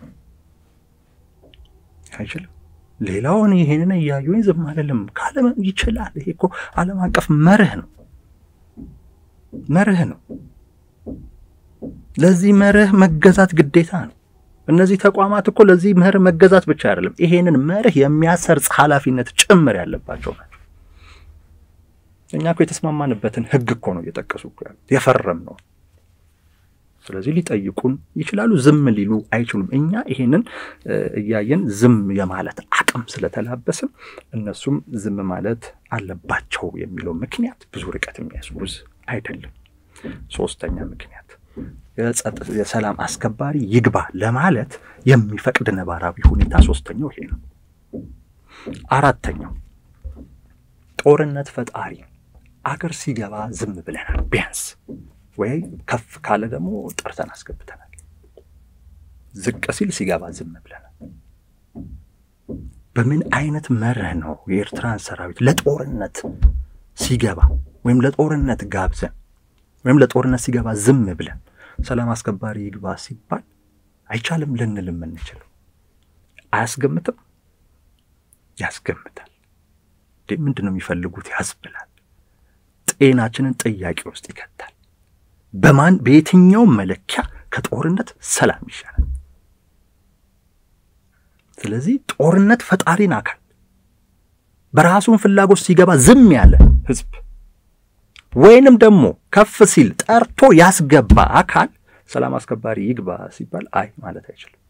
አይችልም። ሌላውን ይሄንን እያዩኝ ዝም አለለም ካለ ይችላል። ይሄ እኮ ዓለም አቀፍ መርህ ነው። ለዚህ መርህ መገዛት ግዴታ ነው። እነዚህ ተቋማት እኮ ለዚህ መርህ መገዛት ብቻ አይደለም፣ ይሄንን መርህ የሚያሰርጽ ኃላፊነት ጭምር ያለባቸው ናቸው። እኛ እኮ የተስማማንበትን ህግ እኮ ነው እየጠቀሱ የፈረምነው። ስለዚህ ሊጠይቁን ይችላሉ፣ ዝም ሊሉ አይችሉም። እኛ ይሄንን እያየን ዝም የማለት አቅም ስለተላበስን እነሱም ዝም ማለት አለባቸው የሚለው ምክንያት ብዙ ርቀት የሚያስጉዝ አይደለም። ሶስተኛ ምክንያት የሰላም አስከባሪ ይግባ ለማለት የሚፈቅድ ነባራዊ ሁኔታ ሶስተኛው ይሄ ነው። አራተኛው ጦርነት ፈጣሪ አገር ሲገባ ዝም ብለናል ቢያንስ፣ ወይ ከፍ ካለ ደግሞ ጠርተን አስገብተናል። ዝቅ ሲል ሲገባ ዝም ብለናል። በምን አይነት መርህ ነው የኤርትራን ሰራዊት ለጦርነት ሲገባ ወይም ለጦርነት ጋብዘን ወይም ለጦርነት ሲገባ ዝም ብለን ሰላም አስከባሪ ይግባ ሲባል አይቻልም ልንል የምንችለው? አያስገምትም? ያስገምታል። ምንድነው የሚፈልጉት ያስብላል። ጤናችንን ጥያቄ ውስጥ ይከታል። በየትኛው መለኪያ ከጦርነት ሰላም ይሻላል? ስለዚህ ጦርነት ፈጣሪን አካል በራሱን ፍላጎት ሲገባ ዝም ያለ ህዝብ ወይንም ደግሞ ከፍ ሲል ጠርቶ ያስገባ አካል ሰላም አስከባሪ ይግባ ሲባል አይ ማለት አይችልም።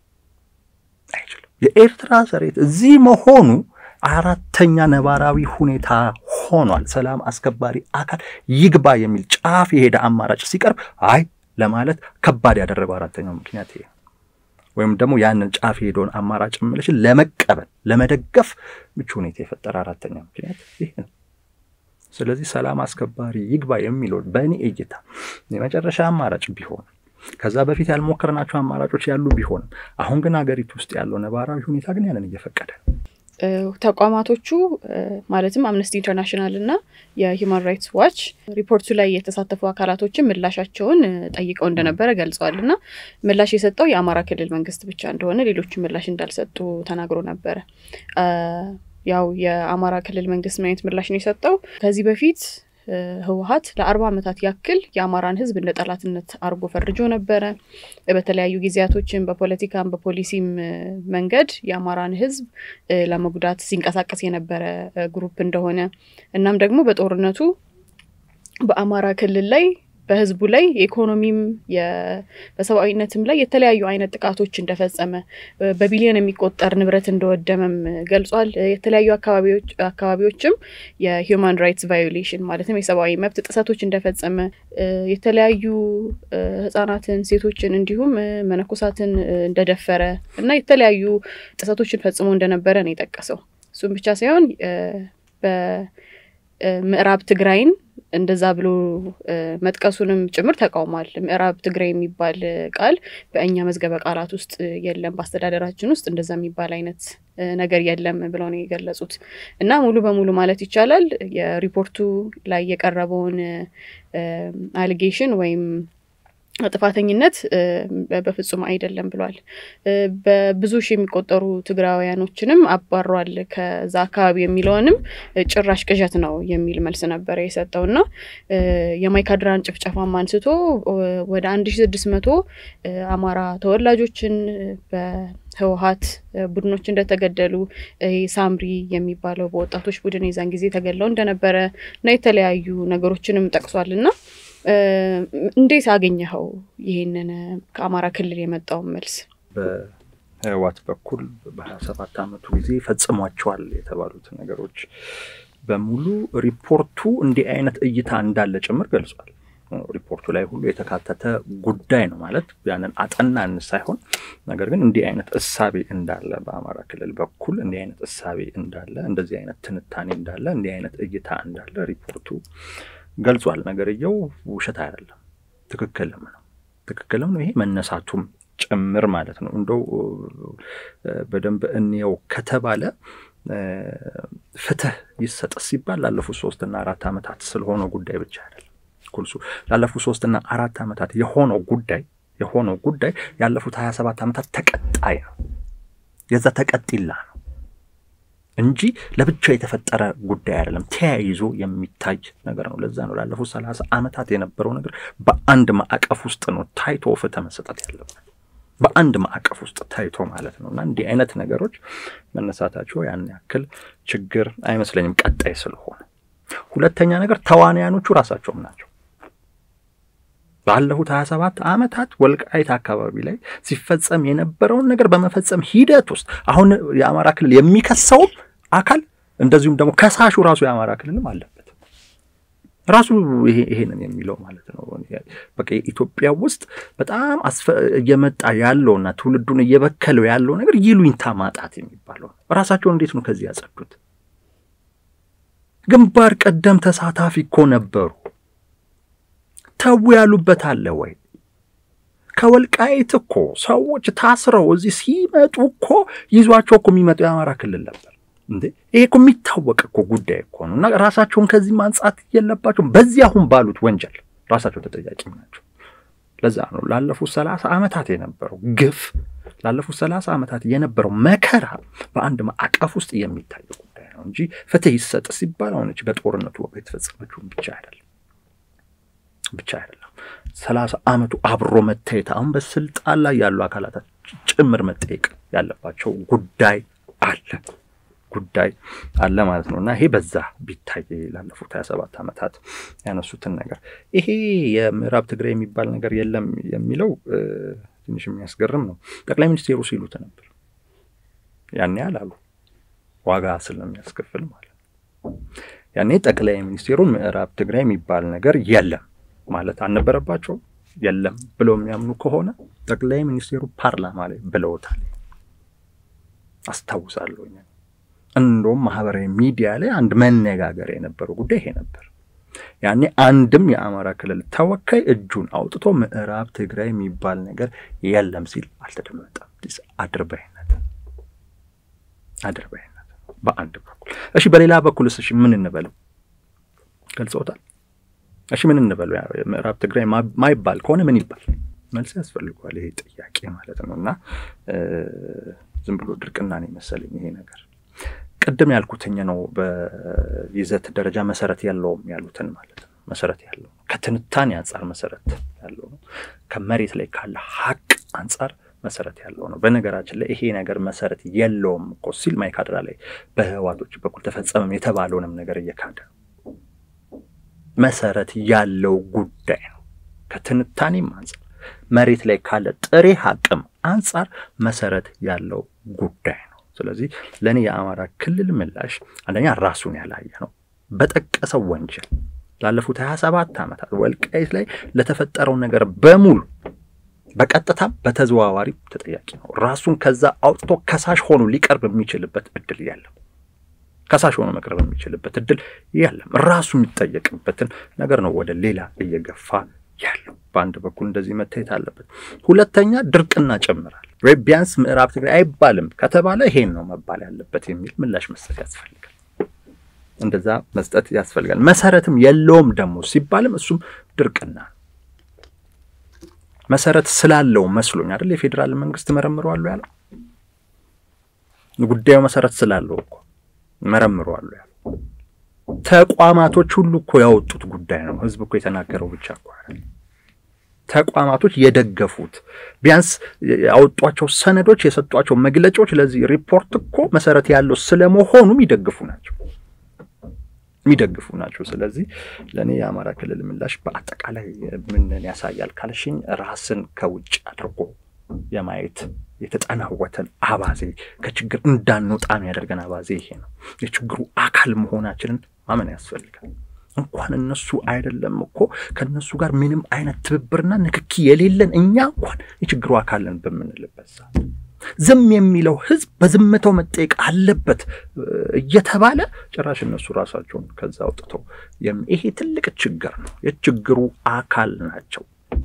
የኤርትራ ሰራዊት እዚህ መሆኑ አራተኛ ነባራዊ ሁኔታ ሆኗል። ሰላም አስከባሪ አካል ይግባ የሚል ጫፍ የሄደ አማራጭ ሲቀርብ አይ ለማለት ከባድ ያደረገው አራተኛው ምክንያት ይሄ፣ ወይም ደግሞ ያንን ጫፍ የሄደውን አማራጭ መልሽን ለመቀበል ለመደገፍ ምቹ ሁኔታ የፈጠረ አራተኛው ምክንያት ይሄ ነው። ስለዚህ ሰላም አስከባሪ ይግባ የሚለው በእኔ እይታ የመጨረሻ አማራጭ ቢሆን ከዛ በፊት ያልሞከርናቸው አማራጮች ያሉ ቢሆን አሁን ግን አገሪቱ ውስጥ ያለው ነባራዊ ሁኔታ ግን ያንን እየፈቀደ ነው። ተቋማቶቹ ማለትም አምነስቲ ኢንተርናሽናል እና የሂውማን ራይትስ ዋች ሪፖርቱ ላይ የተሳተፉ አካላቶችን ምላሻቸውን ጠይቀው እንደነበረ ገልጸዋልና ምላሽ የሰጠው የአማራ ክልል መንግስት ብቻ እንደሆነ ሌሎች ምላሽ እንዳልሰጡ ተናግሮ ነበር። ያው የአማራ ክልል መንግስት ምን አይነት ምላሽ ነው የሰጠው? ከዚህ በፊት ህወሓት ለ40 ዓመታት ያክል የአማራን ህዝብ እንደ ጠላትነት አርጎ ፈርጆ ነበር። በተለያዩ ጊዜያቶችን በፖለቲካም በፖሊሲም መንገድ የአማራን ህዝብ ለመጉዳት ሲንቀሳቀስ የነበረ ግሩፕ እንደሆነ እናም ደግሞ በጦርነቱ በአማራ ክልል ላይ በህዝቡ ላይ የኢኮኖሚም በሰብአዊነትም ላይ የተለያዩ አይነት ጥቃቶች እንደፈጸመ በቢሊዮን የሚቆጠር ንብረት እንደወደመም ገልጿል። የተለያዩ አካባቢዎችም የሂውማን ራይትስ ቫዮሌሽን ማለትም የሰብአዊ መብት ጥሰቶች እንደፈጸመ የተለያዩ ህፃናትን፣ ሴቶችን እንዲሁም መነኮሳትን እንደደፈረ እና የተለያዩ ጥሰቶችን ፈጽሞ እንደነበረ ነው የጠቀሰው። እሱም ብቻ ሳይሆን በምዕራብ ትግራይን እንደዛ ብሎ መጥቀሱንም ጭምር ተቃውሟል። ምዕራብ ትግራይ የሚባል ቃል በእኛ መዝገበ ቃላት ውስጥ የለም፣ በአስተዳደራችን ውስጥ እንደዛ የሚባል አይነት ነገር የለም ብለው ነው የገለጹት። እና ሙሉ በሙሉ ማለት ይቻላል የሪፖርቱ ላይ የቀረበውን አሊጌሽን ወይም ጥፋተኝነት በፍጹም አይደለም ብሏል። በብዙ ሺህ የሚቆጠሩ ትግራውያኖችንም አባሯል ከዛ አካባቢ የሚለውንም ጭራሽ ቅዠት ነው የሚል መልስ ነበር የሰጠውና የማይካድራን ጭፍጨፋም አንስቶ ወደ 1600 አማራ ተወላጆችን በህወሓት ቡድኖች እንደተገደሉ ሳምሪ የሚባለው በወጣቶች ቡድን የዛን ጊዜ ተገድለው እንደነበረ እና የተለያዩ ነገሮችንም ጠቅሷልና እንዴት አገኘኸው ይሄንን ከአማራ ክልል የመጣው መልስ? በህወሓት በኩል በ27 ዓመቱ ጊዜ ፈጽሟቸዋል የተባሉት ነገሮች በሙሉ ሪፖርቱ እንዲህ አይነት እይታ እንዳለ ጭምር ገልጿል። ሪፖርቱ ላይ ሁሉ የተካተተ ጉዳይ ነው ማለት ያንን አጠናን ሳይሆን ነገር ግን እንዲህ አይነት እሳቤ እንዳለ በአማራ ክልል በኩል እንዲህ አይነት እሳቤ እንዳለ እንደዚህ አይነት ትንታኔ እንዳለ እንዲህ አይነት እይታ እንዳለ ሪፖርቱ ገልጿል። ነገርየው ውሸት አይደለም፣ ትክክልም ነው። ይሄ መነሳቱም ጭምር ማለት ነው። እንደው በደንብ እንየው ከተባለ ፍትህ ይሰጥ ሲባል ላለፉት 3 እና 4 ዓመታት ስለሆነ ጉዳይ ብቻ አይደለም። ኩልሱ ላለፉት 3 እና 4 ዓመታት የሆነው ጉዳይ ያለፉት 27 ዓመታት ተቀጣይ ነው። የዛ ተቀጥላ ነው እንጂ ለብቻ የተፈጠረ ጉዳይ አይደለም። ተያይዞ የሚታይ ነገር ነው። ለዛ ነው ላለፉት 30 ዓመታት የነበረው ነገር በአንድ ማዕቀፍ ውስጥ ነው ታይቶ ፍትህ መሰጠት ያለበት። በአንድ ማዕቀፍ ውስጥ ታይቶ ማለት ነውና እንዲህ አይነት ነገሮች መነሳታቸው ያን ያክል ችግር አይመስለኝም ቀጣይ ስለሆነ። ሁለተኛ ነገር ተዋናያኖቹ ራሳቸውም ናቸው። ባለፉት 27 ዓመታት ወልቃይት አካባቢ ላይ ሲፈጸም የነበረውን ነገር በመፈጸም ሂደት ውስጥ አሁን የአማራ ክልል የሚከሰው አካል እንደዚሁም ደግሞ ከሳሹ ራሱ የአማራ ክልልም አለበት። ራሱ ይሄንን የሚለው ማለት ነው። በቃ ኢትዮጵያ ውስጥ በጣም እየመጣ ያለውና ትውልዱን እየበከለው ያለው ነገር ይሉኝታ ማጣት የሚባለው ራሳቸው እንዴት ነው ከዚህ ያጸዱት? ግንባር ቀደም ተሳታፊ እኮ ነበሩ። ተው ያሉበት አለ ወይ? ከወልቃይት እኮ ሰዎች ታስረው እዚህ ሲመጡ እኮ ይዟቸው እኮ የሚመጡ የአማራ ክልል ነበር እንዴ? ይሄ እኮ የሚታወቅ እኮ ጉዳይ እኮ ነው። እና ራሳቸውን ከዚህ ማንጻት የለባቸውም። በዚህ አሁን ባሉት ወንጀል ራሳቸው ተጠያቂ ናቸው። ለዛ ነው ላለፉት 30 ዓመታት የነበረው ግፍ፣ ላለፉት 30 ዓመታት የነበረው መከራ በአንድ ማዕቀፍ ውስጥ የሚታይ ጉዳይ ነው እንጂ ፍትህ ይሰጥ ሲባል አሁንች በጦርነቱ ወቅት የተፈጸመችው ብቻ አይደለም 30 ዓመቱ አብሮ መታየት አሁን በስልጣን ላይ ያሉ አካላት ጭምር መጠየቅ ያለባቸው ጉዳይ አለ ማለት ነውና ይሄ በዛ ቢታይ ላለፉት 27 ዓመታት ያነሱትን ነገር ይሄ የምዕራብ ትግራይ የሚባል ነገር የለም የሚለው ትንሽ የሚያስገርም ነው። ጠቅላይ ሚኒስትሩ ሲሉት ነበር ያኔ ያላሉ ዋጋ ስለሚያስከፍል ማለት ነው። ያኔ ጠቅላይ ሚኒስትሩ ምዕራብ ትግራይ የሚባል ነገር የለም ማለት አልነበረባቸው። የለም ብለው የሚያምኑ ከሆነ ጠቅላይ ሚኒስትሩ ፓርላማ ላይ ብለውታል አስታውሳለሁ። እንደውም ማህበራዊ ሚዲያ ላይ አንድ መነጋገር የነበረው ጉዳይ ይሄ ነበር። ያኔ አንድም የአማራ ክልል ተወካይ እጁን አውጥቶ ምዕራብ ትግራይ የሚባል ነገር የለም ሲል አልተደመጠም። አድርባይነት በአንድ በኩል። እሺ በሌላ በኩልስ እሺ ምን እንበለው? ገልጾታል። እሺ ምን እንበለው? ምዕራብ ትግራይ ማይባል ከሆነ ምን ይባል? መልስ ያስፈልጋል ይሄ ጥያቄ ማለት ነውና ዝም ብሎ ድርቅና ነው መሰለኝ ይሄ ነገር። ቀደም ያልኩትኛ ነው በይዘት ደረጃ መሰረት ያለውም ያሉትን ማለት ነው። መሰረት ያለው ከትንታኔ አንፃር መሰረት ያለው ነው። ከመሬት ላይ ካለ ሀቅ አንፃር መሰረት ያለው ነው። በነገራችን ላይ ይሄ ነገር መሰረት የለውም እኮ ሲል ማይካድራ ላይ በህዋቶች በኩል ተፈጸመም የተባለውንም ነገር እየካደ መሰረት ያለው ጉዳይ ነው። ከትንታኔም አንፃር መሬት ላይ ካለ ጥሬ ሀቅም አንፃር መሰረት ያለው ጉዳይ ነው። ስለዚህ ለኔ የአማራ ክልል ምላሽ አንደኛ ራሱን ያላየ ነው። በጠቀሰው ወንጀል ላለፉት 27 ዓመታት ወልቃይት ላይ ለተፈጠረው ነገር በሙሉ በቀጥታ በተዘዋዋሪ ተጠያቂ ነው። ራሱን ከዛ አውጥቶ ከሳሽ ሆኖ ሊቀርብ የሚችልበት እድል የለም። ከሳሽ ሆኖ መቅረብ የሚችልበት እድል የለም። ራሱ የሚጠየቅበትን ነገር ነው ወደ ሌላ እየገፋ ያለው። በአንድ በኩል እንደዚህ መታየት አለበት። ሁለተኛ ድርቅና ጨምራል ወይ ቢያንስ ምዕራብ ትግራይ አይባልም ከተባለ ይሄን ነው መባል ያለበት የሚል ምላሽ መስጠት ያስፈልጋል። እንደዛ መስጠት ያስፈልጋል። መሰረትም የለውም ደግሞ ሲባልም እሱም ድርቅና መሰረት ስላለው መስሎኝ አይደል የፌደራል መንግስት መረምሯል ያለው ጉዳዩ መሰረት ስላለው እኮ መረምሯል ያለው ተቋማቶች ሁሉ እኮ ያወጡት ጉዳይ ነው። ህዝብ እኮ የተናገረው ብቻ እኮ አይደል። ተቋማቶች የደገፉት ቢያንስ ያወጧቸው ሰነዶች የሰጧቸው መግለጫዎች ለዚህ ሪፖርት እኮ መሰረት ያለው ስለመሆኑ የሚደግፉ ናቸው። ስለዚህ ለኔ የአማራ ክልል ምላሽ በአጠቃላይ ምን ያሳያል ካልሽኝ ራስን ከውጭ አድርጎ የማየት የተጠናወተን አባዜ ከችግር እንዳንወጣም ያደርገን አባዜ ይሄ ነው። የችግሩ አካል መሆናችንን ማመን ያስፈልጋል። እንኳን እነሱ አይደለም እኮ ከነሱ ጋር ምንም አይነት ትብብርና ንክኪ የሌለን እኛ እንኳን የችግሩ አካልን በመንልበት ሰዓት ዝም የሚለው ህዝብ በዝምታው መጠየቅ አለበት እየተባለ ጭራሽ እነሱ ራሳቸውን ከዛ አውጥተው ይሄ ትልቅ ችግር ነው። የችግሩ አካል ናቸው።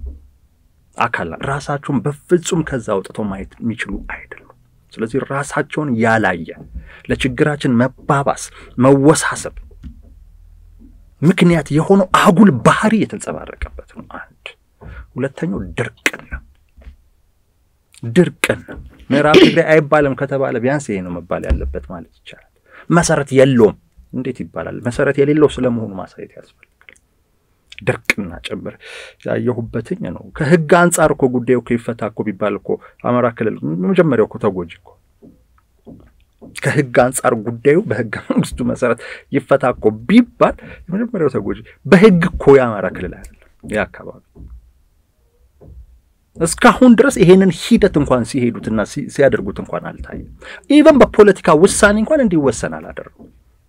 ራሳቸውን በፍጹም ከዛ አውጥተው ማየት የሚችሉ አይደሉም። ስለዚህ ራሳቸውን ያላየ ለችግራችን መባባስ መወሳሰብ ምክንያት የሆነው አጉል ባህሪ የተንጸባረቀበት ነው። አንድ ሁለተኛው ድርቅና ምዕራብ ትግራይ አይባልም ከተባለ ቢያንስ ይሄ ነው መባል ያለበት ማለት ይቻላል። መሰረት የለውም እንዴት ይባላል? መሰረት የሌለው ስለመሆኑ ማሳየት ያስፈልጋል። ድርቅና ጭምር ያየሁበትኝ ነው። ከህግ አንፃር እኮ ጉዳዩ ከይፈታ እኮ ቢባል እኮ አማራ ክልል መጀመሪያው እኮ ተጎጂ እኮ ከህግ አንፃር ጉዳዩ በህገ መንግስቱ መሰረት ይፈታ እኮ ቢባል መጀመሪያው ተጎጂ በህግ እኮ የአማራ ክልል አይደለም ያካባቢ እስካሁን ድረስ ይሄንን ሂደት እንኳን ሲሄዱትና ሲያደርጉት እንኳን አልታየም። ኢቨን በፖለቲካ ውሳኔ እንኳን እንዲወሰን አላደረጉም።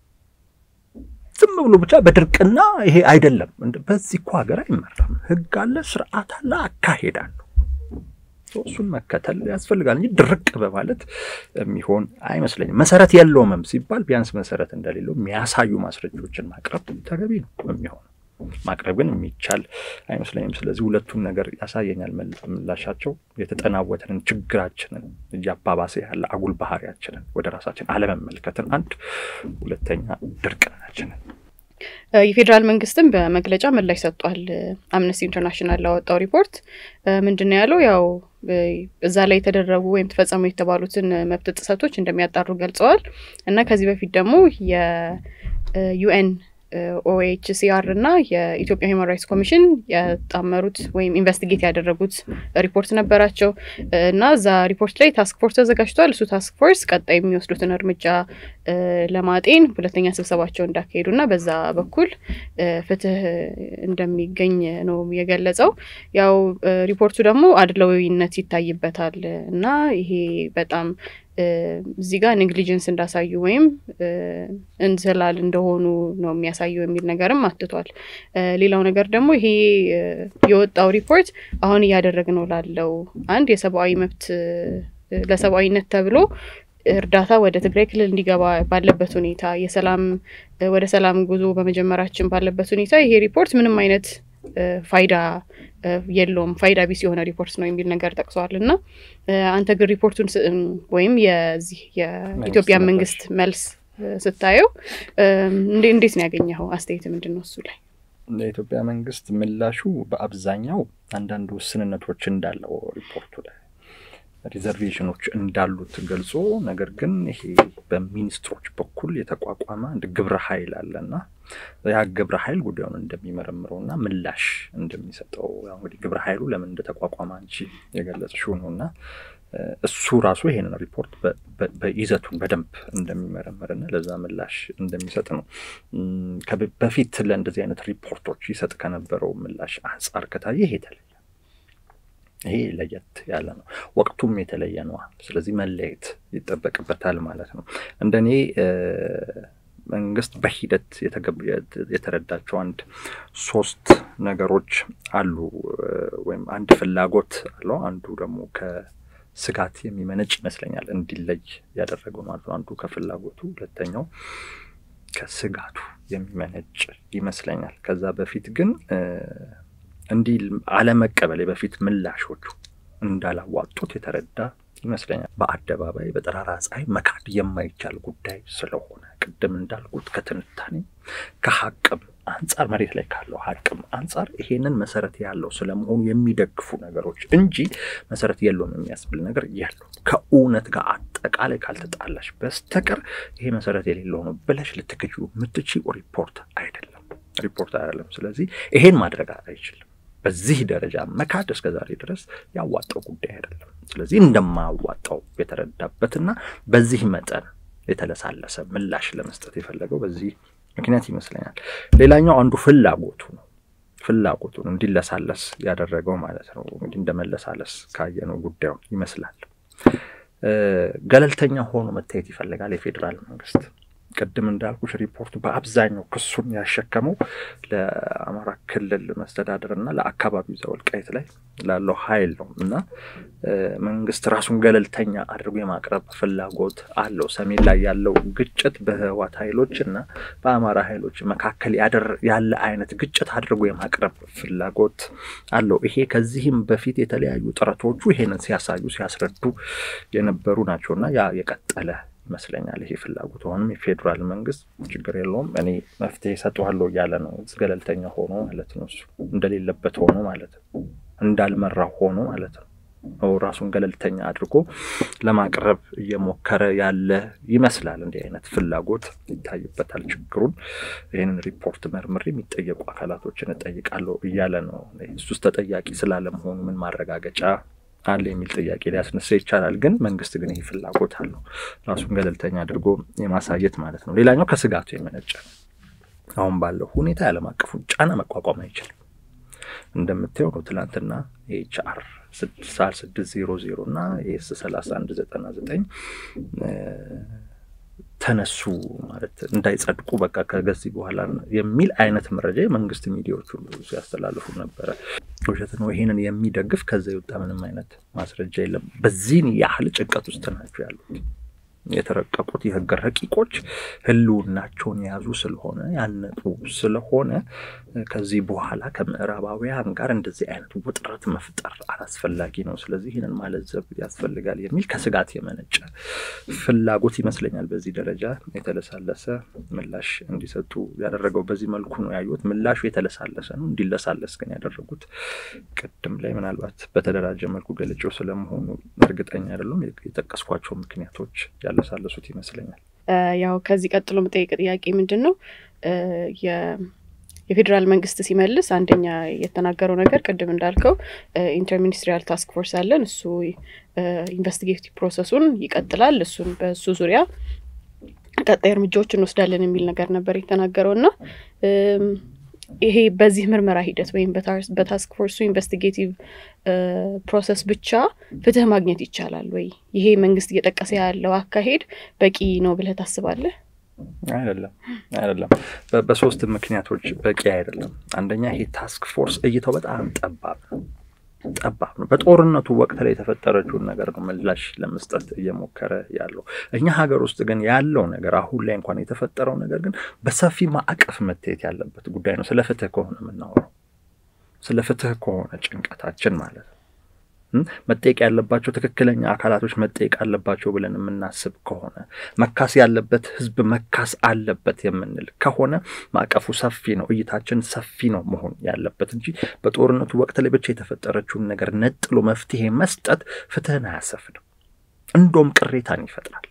ዝም ብሎ ብቻ በድርቅና ይሄ አይደለም። በዚህ እኮ ሀገር አይመራም። ህግ አለ፣ ስርዓት አለ፣ አካሄድ አለ። እሱን መከተል ያስፈልጋል እንጂ ድርቅ በማለት የሚሆን አይመስለኝም። መሰረት የለውም ሲባል ቢያንስ መሰረት እንደሌለው የሚያሳዩ ማስረጃዎችን ማቅረብ ተገቢ ነው የሚሆነው። ማቅረብ ግን የሚቻል አይመስለኝም። ስለዚህ ሁለቱን ነገር ያሳየኛል ምላሻቸው የተጠናወተንን ችግራችንን ያባባሰ ያለ አጉል ባህሪያችንን ወደ ራሳችን አለመመልከትን አንድ፣ ሁለተኛ ድርቅናችንን። የፌደራል መንግስትም በመግለጫ ምላሽ ሰጥቷል። አምነስቲ ኢንተርናሽናል ላወጣው ሪፖርት ምንድነው ያለው? ያው እዛ ላይ የተደረጉ ወይም ተፈጸሙ የተባሉትን መብት ጥሰቶች እንደሚያጣሩ ገልጸዋል። እና ከዚህ በፊት ደግሞ የዩኤን OHCR እና የኢትዮጵያ ሂውማን ራይትስ ኮሚሽን ያጣመሩት ወይም ኢንቨስቲጌት ያደረጉት ሪፖርት ነበራቸው እና እዛ ሪፖርት ላይ ታስክ ፎርስ ተዘጋጅቷል። እሱ ታስክ ፎርስ ቀጣይ የሚወስዱትን እርምጃ ለማጤን ሁለተኛ ስብሰባቸውን እንዳካሄዱና በዛ በኩል ፍትህ እንደሚገኝ ነው የገለጸው። ያው ሪፖርቱ ደግሞ አድሏዊነት ይታይበታል እና ይሄ በጣም እዚህ ጋር ኔግሊጀንስ እንዳሳዩ ወይም እንዝላል እንደሆኑ ነው የሚያሳየው የሚል ነገርም አትቷል። ሌላው ነገር ደግሞ ይሄ የወጣው ሪፖርት አሁን እያደረግነው ላለው አንድ የሰብአዊ መብት ለሰብአዊነት ተብሎ እርዳታ ወደ ትግራይ ክልል እንዲገባ ባለበት ሁኔታ የሰላም ወደ ሰላም ጉዞ በመጀመራችን ባለበት ሁኔታ ይሄ ሪፖርት ምንም አይነት ፋይዳ የለውም፣ ፋይዳ ቢስ የሆነ ሪፖርት ነው የሚል ነገር ጠቅሰዋልና አንተ ግን ሪፖርቱን ወይም የዚህ የኢትዮጵያ መንግስት መልስ ስታየው እንዴት ነው ያገኘኸው? አስተያየት ምንድነው እሱ ላይ? የኢትዮጵያ መንግስት ምላሹ በአብዛኛው አንዳንድ ውስንነቶች እንዳለው ሪፖርቱ ላይ ሪዘርቬሽኖች እንዳሉት ገልጾ ነገር ግን ይሄ በሚኒስትሮች በኩል የተቋቋመ አንድ ግብረ ኃይል አለና ያ ግብረ ኃይል ጉዳዩን እንደሚመረምረውና ምላሽ እንደሚሰጠው ያው እንግዲህ ግብረ ኃይሉ ለምን እንደተቋቋመ አንቺ የገለጽሽው ነውና እሱ ራሱ ይሄንን ሪፖርት በይዘቱን በደንብ እንደሚመረምርና ለዛ ምላሽ እንደሚሰጥ ነው። በፊት ለእንደዚህ አይነት ሪፖርቶች ይሰጥ ከነበረው ምላሽ አንፃር ከታየ ይሄ ለየት ያለ ነው። ወቅቱም የተለየ ነው። ስለዚህ መለየት ይጠበቅበታል ማለት ነው። እንደኔ መንግስት በሂደት የተረዳቸው አንድ 3 ነገሮች አሉ ወይም አንድ ፍላጎት አለው። አንዱ ደግሞ ከስጋት የሚመነጭ ይመስለኛል እንዲለይ ያደረገው ማለት ነው። አንዱ ከፍላጎቱ፣ ሁለተኛው ከስጋቱ የሚመነጭ ይመስለኛል። ከዛ በፊት ግን እንዲል አለመቀበል በፊት ምላሾቹ እንዳላዋጡት የተረዳ ይመስለኛል። በአደባባይ በጠራራ ፀሐይ መካድ የማይቻል ጉዳይ ስለሆነ ቅድም እንዳልኩት ከትንታኔ ከሐቅም አንፃር መሬት ላይ ካለው ሐቅም አንፃር ይሄንን መሰረት ያለው ስለመሆኑ የሚደግፉ ነገሮች እንጂ መሰረት የለውም የሚያስብል ነገር የለም። ከእውነት ጋር አጠቃላይ ካልተጣላሽ በስተቀር ይሄ መሰረት የሌለው ነው ብለሽ ልትክጁ የምትችይው ሪፖርት አይደለም። ስለዚህ ይሄን ማድረግ አይችልም። በዚህ ደረጃ መካድ እስከዛሬ ድረስ ያዋጣው ጉዳይ አይደለም። ስለዚህ እንደማያዋጣው የተረዳበትና በዚህ መጠን የተለሳለሰ ምላሽ ለመስጠት የፈለገው በዚህ ምክንያት ይመስለኛል። ሌላኛው አንዱ ፍላጎቱን እንዲለሳለስ ያደረገው ማለት ነው። እንግዲህ እንደመለሳለስ ካየነው ጉዳዩ ይመስላል ገለልተኛ ሆኖ መታየት ይፈልጋል የፌደራል መንግስት። ቅድም እንዳልኩሽ ሪፖርቱ በአብዛኛው ክሱን ያሸከመው ለአማራ ክልል መስተዳድርና ለአካባቢው ዘወልቃይት ላይ ላለው ኃይል ነው እና መንግስት ራሱን ገለልተኛ አድርጎ የማቅረብ ፍላጎት አለው። ሰሜን ላይ ያለው ግጭት በህወሓት ኃይሎችና በአማራ ኃይሎች መካከል ያለ አይነት ግጭት አድርጎ የማቅረብ ፍላጎት አለው። ይሄ ከዚህም በፊት የተለያዩ ጥረቶቹ ይሄንን ሲያስረዱ የነበሩ ናቸውና ያ የቀጠለ ይመስለኛል። ይሄ ፍላጎት ሆኖም የፌደራል መንግስት ችግር የለውም እኔ መፍትሄ ሰጥቷለሁ ያለ ነው። ገለልተኛ ሆኖ ማለት ነው፣ እሱ እንደሌለበት ሆኖ ማለት ነው፣ እንዳልመራው ሆኖ ማለት ነው። ራሱን ገለልተኛ አድርጎ ለማቅረብ እየሞከረ ያለ ይመስላል። እንዲህ አይነት ፍላጎት ይታይበታል። ችግሩን ይሄንን ሪፖርት መርምሬ የሚጠየቁ አካላቶችን እጠይቃለሁ እያለ ነው። እሱስ ተጠያቂ ስላለመሆኑ ምን ማረጋገጫ አለ የሚል ጥያቄ ሊያስነሳ ይችላል። ግን መንግስት ግን ይሄ ፍላጎት አለው ራሱን ገለልተኛ አድርጎ የማሳየት ማለት ነው። ሌላኛው ከስጋቱ የመነጨ አሁን ባለው ሁኔታ ዓለም አቀፉ ጫና መቋቋም አይችልም። እንደምታየው ነው ትላንትና HR 600 እና ES 3199 ተነሱ ማለት እንዳይጸድቁ በቃ ከገዚህ በኋላ የሚል አይነት መረጃ መንግስት ሚዲያዎቹ ሲያስተላልፉ ነበር። ውሸት ነው። ይሄንን የሚደግፍ ከዛ ይወጣ ምንም አይነት ማስረጃ የለም። በዚህን ያህል ጭንቀት ውስጥ ናቸው ያሉት የተረቀቁት የህግ ረቂቆች ህልውናቸውን ያዙ ስለሆነ ያነጡ ስለሆነ ከዚህ በኋላ ከምዕራባውያን ጋር እንደዚህ አይነት ውጥረት መፍጠር አላስፈላጊ ነው። ስለዚህ ይሄንን ማለዘብ ያስፈልጋል የሚል ከስጋት የመነጨ ፍላጎት ይመስለኛል። በዚህ ደረጃ የተለሳለሰ ምላሽ እንዲሰጡ ያደረገው በዚህ መልኩ ነው ያዩት። ምላሹ የተለሳለሰ ነው። እንዲለሳለስ ግን ያደረጉት ቅድም ላይ ምናልባት በተደራጀ መልኩ ገለጨው ስለመሆኑ እርግጠኛ አይደለም። የጠቀስኳቸው ምክንያቶች ያለሳለሱት ይመስለኛል። ያው ከዚህ ቀጥሎ መጠየቅ ጥያቄ ምንድነው የፌደራል መንግስት ሲመልስ አንደኛ የተናገረው ነገር ቅድም እንዳልከው ኢንተርሚኒስትሪያል ታስክ ፎርስ አለን እሱ ኢንቨስቲጌቲቭ ፕሮሰሱን ይቀጥላል እሱን በሱ ዙሪያ ቀጣይ እርምጃዎችን እንወስዳለን የሚል ነገር ነበር የተናገረውና ይሄ በዚህ ምርመራ ሂደት ወይም በታስክ ፎርሱ ኢንቨስቲጌቲቭ ፕሮሰስ ብቻ ፍትህ ማግኘት ይቻላል ወይ? ይሄ መንግስት እየጠቀሰ ያለው አካሄድ በቂ ነው ብለህ ታስባለህ? አይደለም። በሶስት ምክንያቶች በቂ አይደለም። አንደኛ ይሄ ታስክ ፎርስ እይታው በጣም ጠባብ ነው። በጦርነቱ ወቅት ላይ የተፈጠረችውን ነገር ነው ምላሽ ለመስጠት እየሞከረ ያለው። እኛ ሀገር ውስጥ ግን ያለው ነገር አሁን ላይ እንኳን የተፈጠረው ነገር ግን በሰፊ ማዕቀፍ መታየት ያለበት ጉዳይ ነው። ስለ ፍትህ ከሆነ የምናወራው ስለ ፍትህ ከሆነ ጭንቀታችን ማለት ነው መጠየቅ ያለባቸው ትክክለኛ አካላቶች መጠየቅ አለባቸው ብለን የምናስብ ከሆነ መካስ ያለበት ህዝብ መካስ አለበት የምንል ከሆነ ማዕቀፉ ሰፊ ነው፣ እይታችን ሰፊ ነው መሆን ያለበት እንጂ በጦርነቱ ወቅት ላይ ብቻ የተፈጠረችውን ነገር ነጥሎ መፍትሄ መስጠት ፍትህን አያሰፍንም፣ እንደውም ቅሬታን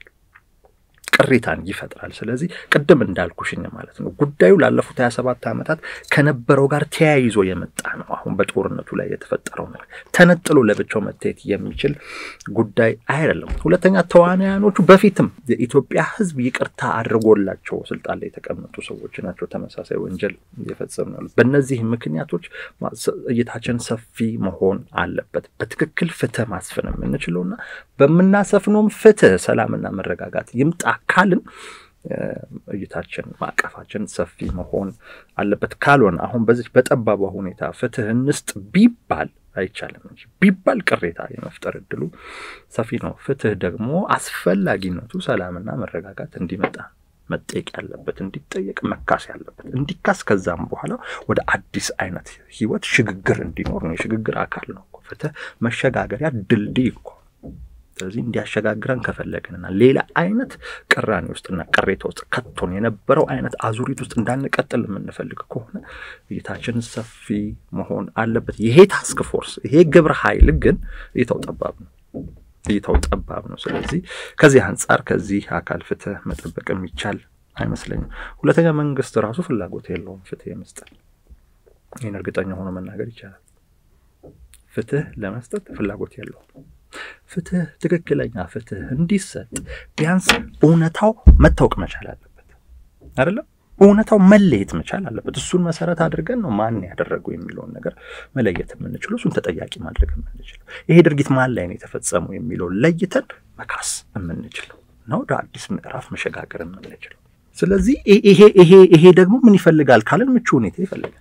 ይፈጥራል። ስለዚህ ቅድም እንዳልኩሽኝ ማለት ነው ጉዳዩ ላለፉት 27 ዓመታት ከነበረው ጋር ተያይዞ የመጣ ነው። አሁን በጦርነቱ ላይ የተፈጠረው ነገር ተነጥሎ ለብቻው መታየት የሚችል ጉዳይ አይደለም። ሁለተኛ ተዋናያኖቹ በፊትም የኢትዮጵያ ህዝብ ይቅርታ አድርጎላቸው ስልጣን ላይ የተቀመጡ ሰዎች ናቸው ተመሳሳይ ወንጀል የፈጸሙ። በእነዚህ ምክንያቶች እይታችን ሰፊ መሆን አለበት። በትክክል ፍትህ ማስፈን የምንችለውና በመናሰፍኖም ፍትህ ሰላምና መረጋጋት ይምጣ ካልን እይታችን ማዕቀፋችን ሰፊ መሆን አለበት። ካልሆነ አሁን በዚህ በጠባባ ሁኔታ ፍትህ እንስጥ ቢባል አይቻልም እንጂ ቢባል ቅሬታ የመፍጠር እድሉ ሰፊ ነው። ፍትህ ደግሞ አስፈላጊነቱ ሰላምና መረጋጋት እንዲመጣ መጠየቅ ያለበት እንዲጠየቅ መካስ ያለበት እንዲካስ ከዛም በኋላ ወደ አዲስ አይነት ህይወት ሽግግር እንዲኖር ነው። የሽግግር አካል ነው ፍትህ መሸጋገሪያ ድልድይ እኮ። ስለዚህ እንዲያሸጋግረን ከፈለግንና ሌላ አይነት ቅራኔ ውስጥና ቅሬታ ውስጥ ከቶን የነበረው አይነት አዙሪት ውስጥ እንዳንቀጥል የምንፈልግ ከሆነ እይታችን ሰፊ መሆን አለበት። ይሄ ታስክ ፎርስ ይሄ ግብረ ኃይል ግን እይታው ጠባብ ነው። ስለዚህ ከዚህ አንፃር ከዚህ አካል ፍትህ መጠበቅ የሚቻል አይመስለኝም። ሁለተኛ መንግስት ራሱ ፍላጎት የለውም ፍትህ የመስጠት። ይሄን እርግጠኛ ሆኖ መናገር ይቻላል። ፍትህ ለመስጠት ፍላጎት የለውም። ፍትህ ትክክለኛ ፍትህ እንዲሰጥ ቢያንስ እውነታው መታወቅ መቻል አለበት አይደለም? እውነታው መለየት መቻል አለበት። እሱን መሰረት አድርገን ነው ማን ያደረገው የሚለውን ነገር መለየት የምንችለው፣ እሱን ተጠያቂ ማድረግ የምንችለው፣ ይሄ ድርጊት ማን ላይ ነው የተፈጸመው የሚለው ለይተን መካስ የምንችለው ነው። ወደ አዲስ ምዕራፍ መሸጋገር የምንችለው ስለዚህ ይሄ ደግሞ ምን ይፈልጋል ካለን ምቹ ሁኔታ ይፈልጋል።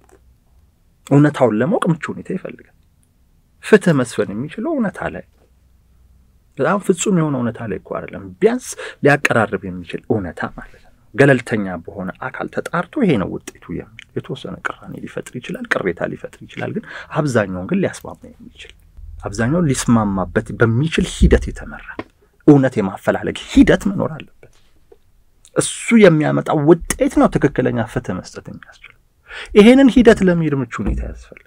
እውነታውን ለማወቅ ምቹ ሁኔታ ይፈልጋል። ፍትህ መስፈን የሚችለው እውነታ ላይ በጣም ፍጹም የሆነ እውነታ ላይ እኮ አይደለም፣ ቢያንስ ሊያቀራርብ የሚችል እውነታ ማለት ነው። ገለልተኛ በሆነ አካል ተጣርቶ ይሄ ነው ውጤቱ የሚል የተወሰነ ቅራኔ ሊፈጥር ይችላል፣ ቅሬታ ሊፈጥር ይችላል። ግን አብዛኛውን ግን ሊያስማማ የሚችል አብዛኛውን ሊስማማበት በሚችል ሂደት የተመራ እውነት የማፈላለግ ሂደት መኖር አለበት። እሱ የሚያመጣው ውጤት ነው ትክክለኛ ፍትህ መስጠት የሚያስችል። ይሄንን ሂደት ለመሄድ ምቹ ሁኔታ ያስፈልጋል።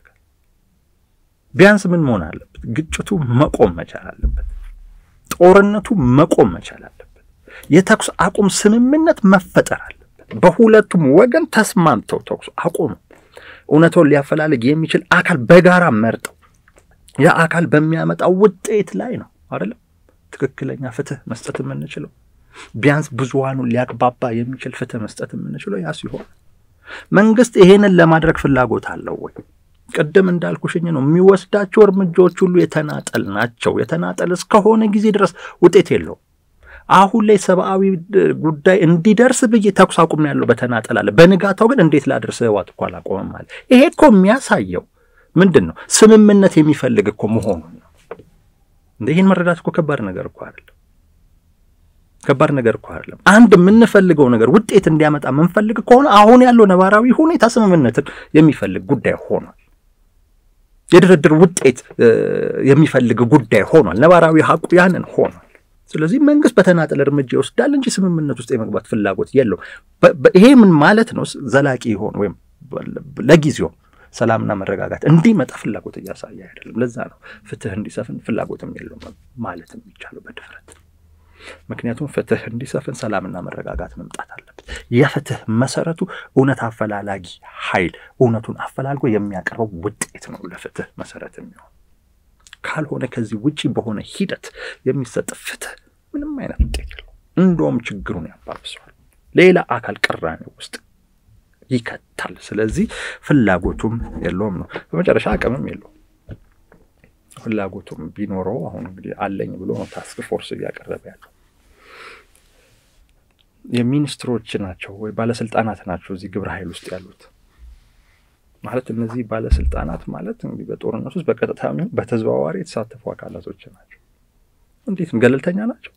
ቢያንስ ምን መሆን አለበት? ግጭቱ መቆም መቻል አለበት። ጦርነቱ መቆም መቻል አለበት። የተኩስ አቁም ስምምነት መፈጠር አለበት። በሁለቱም ወገን ተስማምተው ተኩስ አቁም እውነቱን ሊያፈላልግ የሚችል አካል በጋራ መርጠው ያ አካል በሚያመጣው ውጤት ላይ ነው አይደል ትክክለኛ ፍትህ መስጠት የምንችለው። ቢያንስ ብዙሃኑን ሊያግባባ የሚችል ፍትህ መስጠት የምንችለው ያ ሲሆን መንግስት ይሄንን ለማድረግ ፍላጎት አለው ወይ? ቀደም እንዳልኩሽኝ ነው የሚወስዳቸው እርምጃዎች ሁሉ የተናጠል ናቸው። የተናጠል እስከሆነ ጊዜ ድረስ ውጤት የለውም። አሁን ላይ ሰብአዊ ጉዳይ እንዲደርስ ብዬ ተኩስ አቁም ያለው በተናጠል አለ። በንጋታው ግን እንዴት ላድርስ ህዋት እኮ አላቆመም ማለት ይሄ እኮ የሚያሳየው ምንድነው? ስምምነት የሚፈልግ እኮ መሆኑን ነው። ይሄን መረዳት እኮ ከባድ ነገር እኮ አይደለም። ከባድ ነገር እኮ አይደለም። አንድ የምንፈልገው ነገር ውጤት እንዲያመጣ የምንፈልግ ከሆነ አሁን ያለው ነባራዊ ሁኔታ ስምምነትን የሚፈልግ ጉዳይ ሆኗል። የድርድር ውጤት የሚፈልግ ጉዳይ ሆኗል። ነባራዊ ሀቁ ያንን ሆኗል። ስለዚህ መንግስት በተናጠል እርምጃ ይወስዳል እንጂ ስምምነት ውስጥ የመግባት ፍላጎት የለው። ይሄ ምን ማለት ነው? ዘላቂ ይሆን ወይም ለጊዜው ሰላምና መረጋጋት እንዲመጣ ፍላጎት እያሳየ አይደለም። ለዛ ነው ፍትህ እንዲሰፍን ፍላጎትም የለው ማለት የሚቻለው በድፍረት። ምክንያቱም ፍትህ እንዲሰፍን ሰላምና መረጋጋት መምጣት አለበት። የፍትህ መሰረቱ እውነት አፈላላጊ ኃይል እውነቱን አፈላልጎ የሚያቀርበው ውጤት ነው ለፍትህ መሰረት የሚሆን። ካልሆነ ከዚህ ውጪ በሆነ ሂደት የሚሰጥ ፍትህ ምንም አይነት ውጤት የለውም። እንደውም ችግሩን ያባብሰዋል። ሌላ አካል ቅራኔ ውስጥ ይከታል። ስለዚህ ፍላጎቱም የለውም ነው። በመጨረሻ አቅምም የለውም። ፍላጎቱም ቢኖረው አሁን እንግዲህ አለኝ ብሎ ነው ታስክ ፎርስ እያቀረበ ያለው። የሚኒስትሮች ናቸው ወይ ባለስልጣናት ናቸው እዚህ ግብረ ኃይል ውስጥ ያሉት ማለት። እነዚህ ባለስልጣናት ማለት እንግዲህ በጦርነት ውስጥ በቀጥታ በተዘዋዋሪ የተሳተፉ አካላቶች ናቸው። እንዴት ገለልተኛ ናቸው?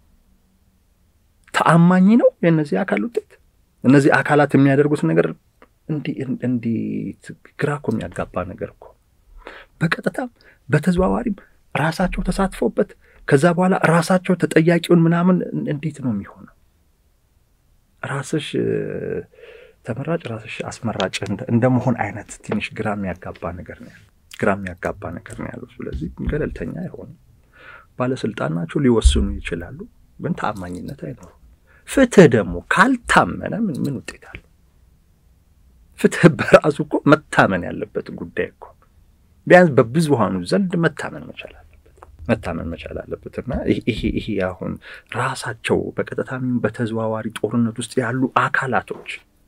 ተአማኝ ነው የነዚህ አካል ውጤት? እነዚህ አካላት የሚያደርጉት ነገር እንዲህ ግራ እኮ የሚያጋባ ነገር እኮ። በቀጥታ በተዘዋዋሪም ራሳቸው ተሳትፎበት ከዛ በኋላ ራሳቸው ተጠያቂውን ምናምን እንዴት ነው የሚሆነው? ራስሽ ተመራጭ ራስሽ አስመራጭ እንደመሆን አይነት ትንሽ ግራ የሚያጋባ ነገር ነው ያለው። ስለዚህ ገለልተኛ አይሆንም። ባለስልጣን ናቸው፣ ሊወስኑ ይችላሉ፣ ግን ተአማኝነት አይኖርም። ፍትህ ደግሞ ካልታመነ ምን ውጤት አለው? ፍትህ በራሱ እኮ መታመን ያለበት ጉዳይ እኮ ቢያንስ በብዙሃኑ ዘንድ መታመን መቻል አለበትና ይሄ አሁን ራሳቸው በቀጥታም በተዘዋዋሪ ጦርነት ውስጥ ያሉ አካላቶች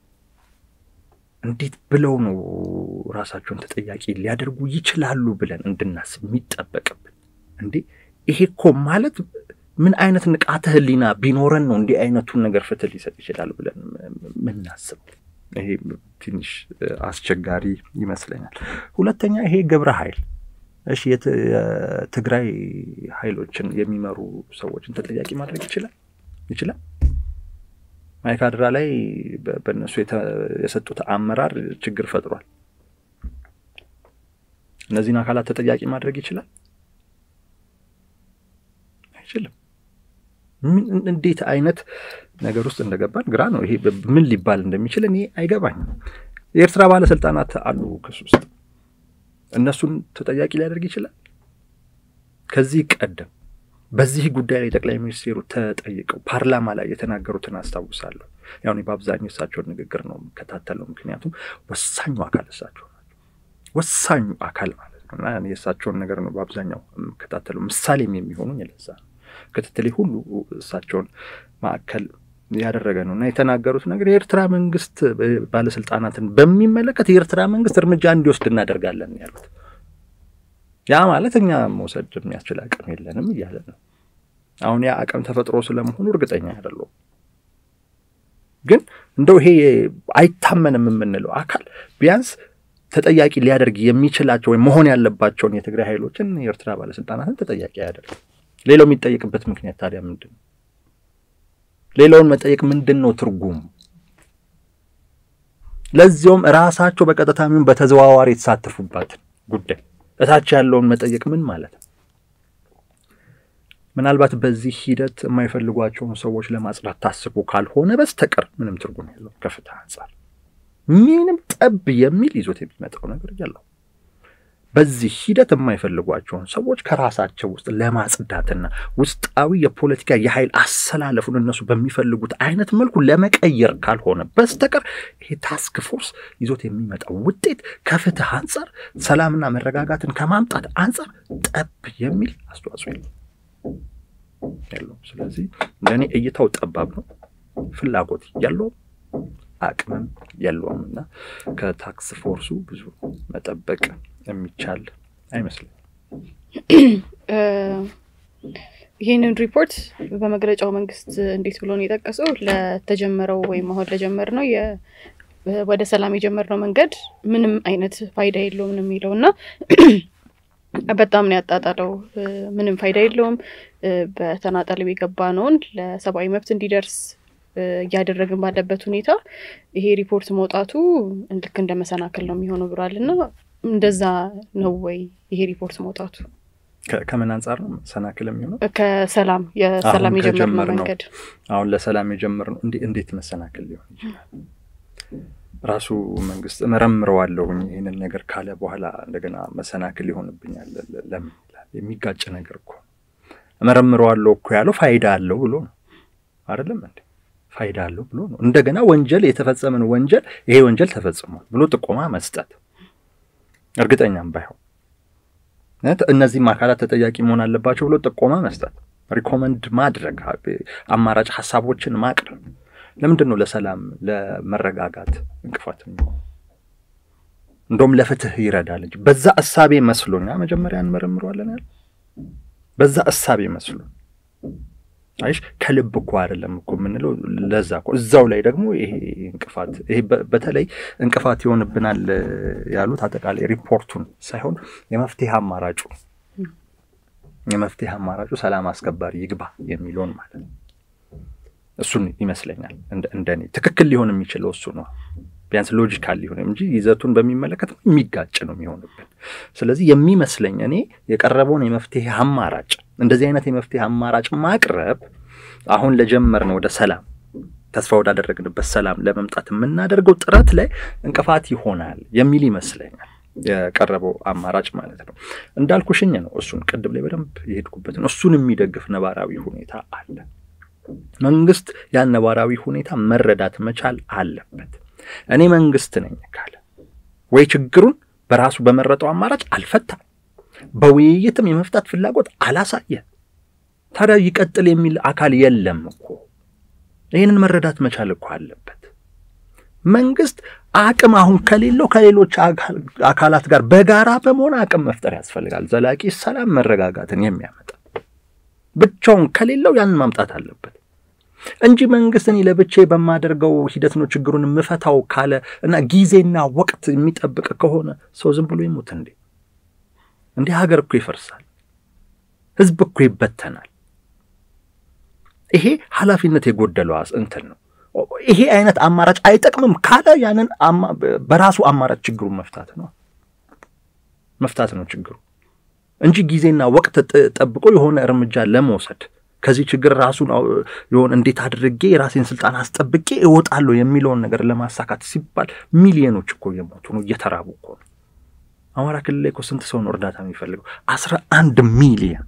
እንዴት ብለው ነው ራሳቸውን ተጠያቂ ሊያደርጉ ይችላሉ ብለን እንድናስብ የሚጠበቅብን እንዴ? ይሄ እኮ ማለት ምን አይነት ንቃተ ህሊና ቢኖረን ነው እንዲህ አይነቱን ነገር ፍትህ ሊሰጥ ይችላል ብለን ምናስብ? ይሄ ትንሽ አስቸጋሪ ይመስለኛል። ሁለተኛ ይሄ ግብረ ኃይል እሺ የትግራይ ኃይሎችን የሚመሩ ሰዎችን ተጠያቂ ማድረግ ይችላል? ማይካድራ ላይ በእነሱ የሰጡት አመራር ችግር ፈጥሯል። እነዚህን አካላት ተጠያቂ ማድረግ ይችላል? አይችልም። እንዴት አይነት ነገር ውስጥ እንደገባን ግራ ነው። ይሄ ምን ሊባል እንደሚችል እኔ አይገባኝም። የኤርትራ ባለስልጣናት አሉ ክስ ውስጥ፣ እነሱን ተጠያቂ ሊያደርግ ይችላል? ከዚህ ቀደም በዚህ ጉዳይ ላይ ጠቅላይ ሚኒስትሩ ተጠይቀው ፓርላማ ላይ የተናገሩትን አስታውሳለሁ። ያው እኔ በአብዛኛው እሳቸውን ንግግር ነው የምከታተለው፣ ምክንያቱም ወሳኙ አካል እሳቸው ናቸው። ወሳኙ አካል ማለት ነው። እና እኔ እሳቸውን ነገር ነው በአብዛኛው የምከታተለው። ምሳሌም የሚሆኑኝ ለዛ ነው። ክትትሌ ሁሉ እሳቸውን ማዕከል ያደረገ ነው። እና የተናገሩት ነገር የኤርትራ መንግስት ባለስልጣናትን በሚመለከት የኤርትራ መንግስት እርምጃ እንዲወስድ እናደርጋለን ያሉት። ያ ማለት እኛ መውሰድ የሚያስችል አቅም የለንም እያለ ነው። አሁን ያ አቅም ተፈጥሮ ስለመሆኑ እርግጠኛ አይደለሁም። ግን እንደው ይሄ አይታመንም የምንለው አካል ቢያንስ ተጠያቂ ሊያደርግ የሚችላቸው ወይ መሆን ያለባቸውን የትግራይ ኃይሎችን የኤርትራ ባለስልጣናትን ተጠያቂ ያደርግ። ሌላው የሚጠየቅበት ምክንያት ታዲያ ምንድነው? ሌላውን መጠየቅ ምንድነው ትርጉሙ? ለዚያውም ራሳቸው በቀጥታም በተዘዋዋሪ የተሳተፉበት ጉዳይ እታች ያለውን መጠየቅ ምን ማለት ነው? ምናልባት በዚህ ሂደት የማይፈልጓቸውን ሰዎች ለማጽዳት ታስቦ ካልሆነ በስተቀር ምንም ትርጉም የለውም። ከፍትህ አንፃር ምንም ጠብ የሚል ይዞት የሚመጣው ነገር የለም። በዚህ ሂደት የማይፈልጓቸውን ሰዎች ከራሳቸው ውስጥ ለማጽዳትና ውስጣዊ የፖለቲካ የኃይል አሰላለፉን እነሱ በሚፈልጉት አይነት መልኩ ለመቀየር ካልሆነ በስተቀር ይሄ ታስክ ፎርስ ይዞት የሚመጣው ውጤት ከፍትህ አንፃር ሰላምና መረጋጋትን ከማምጣት አንፃር ጠብ የሚል አስተዋጽኦ የለውም። ስለዚህ ለኔ እይታው ጠባብ ነው፣ ፍላጎት የለውም፣ አቅምም የለውምና ከታክስ ፎርሱ ብዙ መጠበቅ የሚቻል አይመስልም። ይሄንን ሪፖርት በመግለጫው መንግስት እንዴት ብሎ ነው የጠቀሰው? ለተጀመረው ወይም አሁን ለጀመርነው ወደ ሰላም የጀመርነው መንገድ ምንም አይነት ፋይዳ የለውም ነው የሚለውና በጣም ነው ያጣጣለው። ምንም ፋይዳ የለውም፣ በተናጠል የገባነውን ለሰብአዊ መብት እንዲደርስ ያደረግን ባለበት ሁኔታ ይሄ ሪፖርት መውጣቱ ልክ እንደመሰናከል ነው የሚሆነው ብሏልና እንደዛ ነው ወይ ይሄ ሪፖርት መውጣቱ? ከምን አንፃር ነው መሰናከል የሚሆነው? ከሰላም የሰላም የጀመርነው መንገድ አሁን ለሰላም የጀመርነው እንዴት መሰናከል ሊሆን ይችላል? ራሱ መንግስት መረምረዋለሁ ይሄንን ነገር ካለ በኋላ እንደገና መሰናከል ይሆንብኛል ለምን ይላል? የሚጋጭ ነገር እኮ መረምረዋለሁ እኮ ያለው ፋይዳ አለው ብሎ ነው አይደለም እንዴ? ፋይዳ አለው ብሎ ነው። እንደገና ወንጀል የተፈጸመን ወንጀል ይሄ ወንጀል ተፈጽሟል ብሎ ጥቆማ መስጠት፣ እርግጠኛም ባይሆን እነዚህ አካላት ተጠያቂ መሆን አለባቸው ብሎ ጥቆማ መስጠት፣ ሪኮመንድ ማድረግ፣ አማራጭ ሐሳቦችን ማቅረብ ለምንድነው ለሰላም ለመረጋጋት እንቅፋት ነው? እንደውም ለፍትህ ይረዳል እንጂ በዛ ሐሳቤ መስሎኛ መጀመሪያ እንመረምረዋለን ያለ በዛ ሐሳቤ መስሎ አይሽ ከልብ እኮ አይደለም እኮ ምንለው። ለዛ እኮ እዛው ላይ ደግሞ ይሄ እንቅፋት ይሄ በተለይ እንቅፋት ይሆንብናል ያሉት አጠቃላይ ሪፖርቱን ሳይሆን የመፍትሄ አማራጩ ሰላም አስከባሪ ይግባ የሚለውን ማለት ነው። እሱን ይመስለኛል እንደኔ ትክክል ሊሆን የሚችለው እሱ ነው። ቢያንስ ሎጂካል ሊሆን እንጂ ይዘቱን በሚመለከት የሚጋጭ ነው የሚሆንብን። ስለዚህ የሚመስለኝ እኔ የቀረበውን የመፍትሄ አማራጭ እንደዚህ አይነት የመፍትሄ አማራጭ ማቅረብ አሁን ለጀመርነው ወደ ሰላም ተስፋ ወዳደረግንበት ሰላም ለመምጣት የምናደርገው ጥረት ላይ እንቅፋት ይሆናል የሚል ይመስለኛል የቀረበው አማራጭ ማለት ነው። እንዳልኩሽኝ ነው እሱን ቅድም ላይ በደንብ የሄድኩበት ነው። እሱን የሚደግፍ ነባራዊ ሁኔታ አለ። መንግስት ያን ነባራዊ ሁኔታ መረዳት መቻል አለበት። እኔ መንግስት ነኝ ካለ ወይ ችግሩን በራሱ በመረጠው አማራጭ አልፈታም፣ በውይይትም የመፍታት ፍላጎት አላሳየ፣ ታዲያ ይቀጥል የሚል አካል የለም እኮ። ይሄንን መረዳት መቻል እኮ አለበት። መንግስት አቅም አሁን ከሌለው ከሌሎች አካላት ጋር በጋራ በመሆን አቅም መፍጠር ያስፈልጋል። ዘላቂ ሰላም መረጋጋትን የሚያመጣ ብቻውን ከሌለው ያን ማምጣት አለበት እንጂ መንግስትን ለብቻዬ በማደርገው ሂደት ነው ችግሩን መፈታው ካለ እና ጊዜና ወቅት የሚጠብቅ ከሆነ ሰው ዝም ብሎ ይሞት እንዴ ሀገር እኮ ይፈርሳል፣ ህዝብ እኮ ይበተናል። ይሄ ኃላፊነት የጎደለው እንትን ነው። ይሄ አይነት አማራጭ አይጠቅምም ካለ ያንን በራሱ አማራጭ ችግሩን መፍታት ነው ችግሩ እንጂ ጊዜና ወቅት ጠብቆ የሆነ እርምጃ ለመውሰድ ከዚህ ችግር ራሱን የሆነ እንዴት አድርጌ የራሴን ስልጣን አስጠብቄ እወጣለሁ የሚለውን ነገር ለማሳካት ሲባል ሚሊዮኖች እኮ የሞቱ ነው፣ እየተራቡ እኮ ነው። አማራ ክልል ላይ እኮ ስንት ሰው ነው እርዳታ የሚፈልገው? 11 ሚሊዮን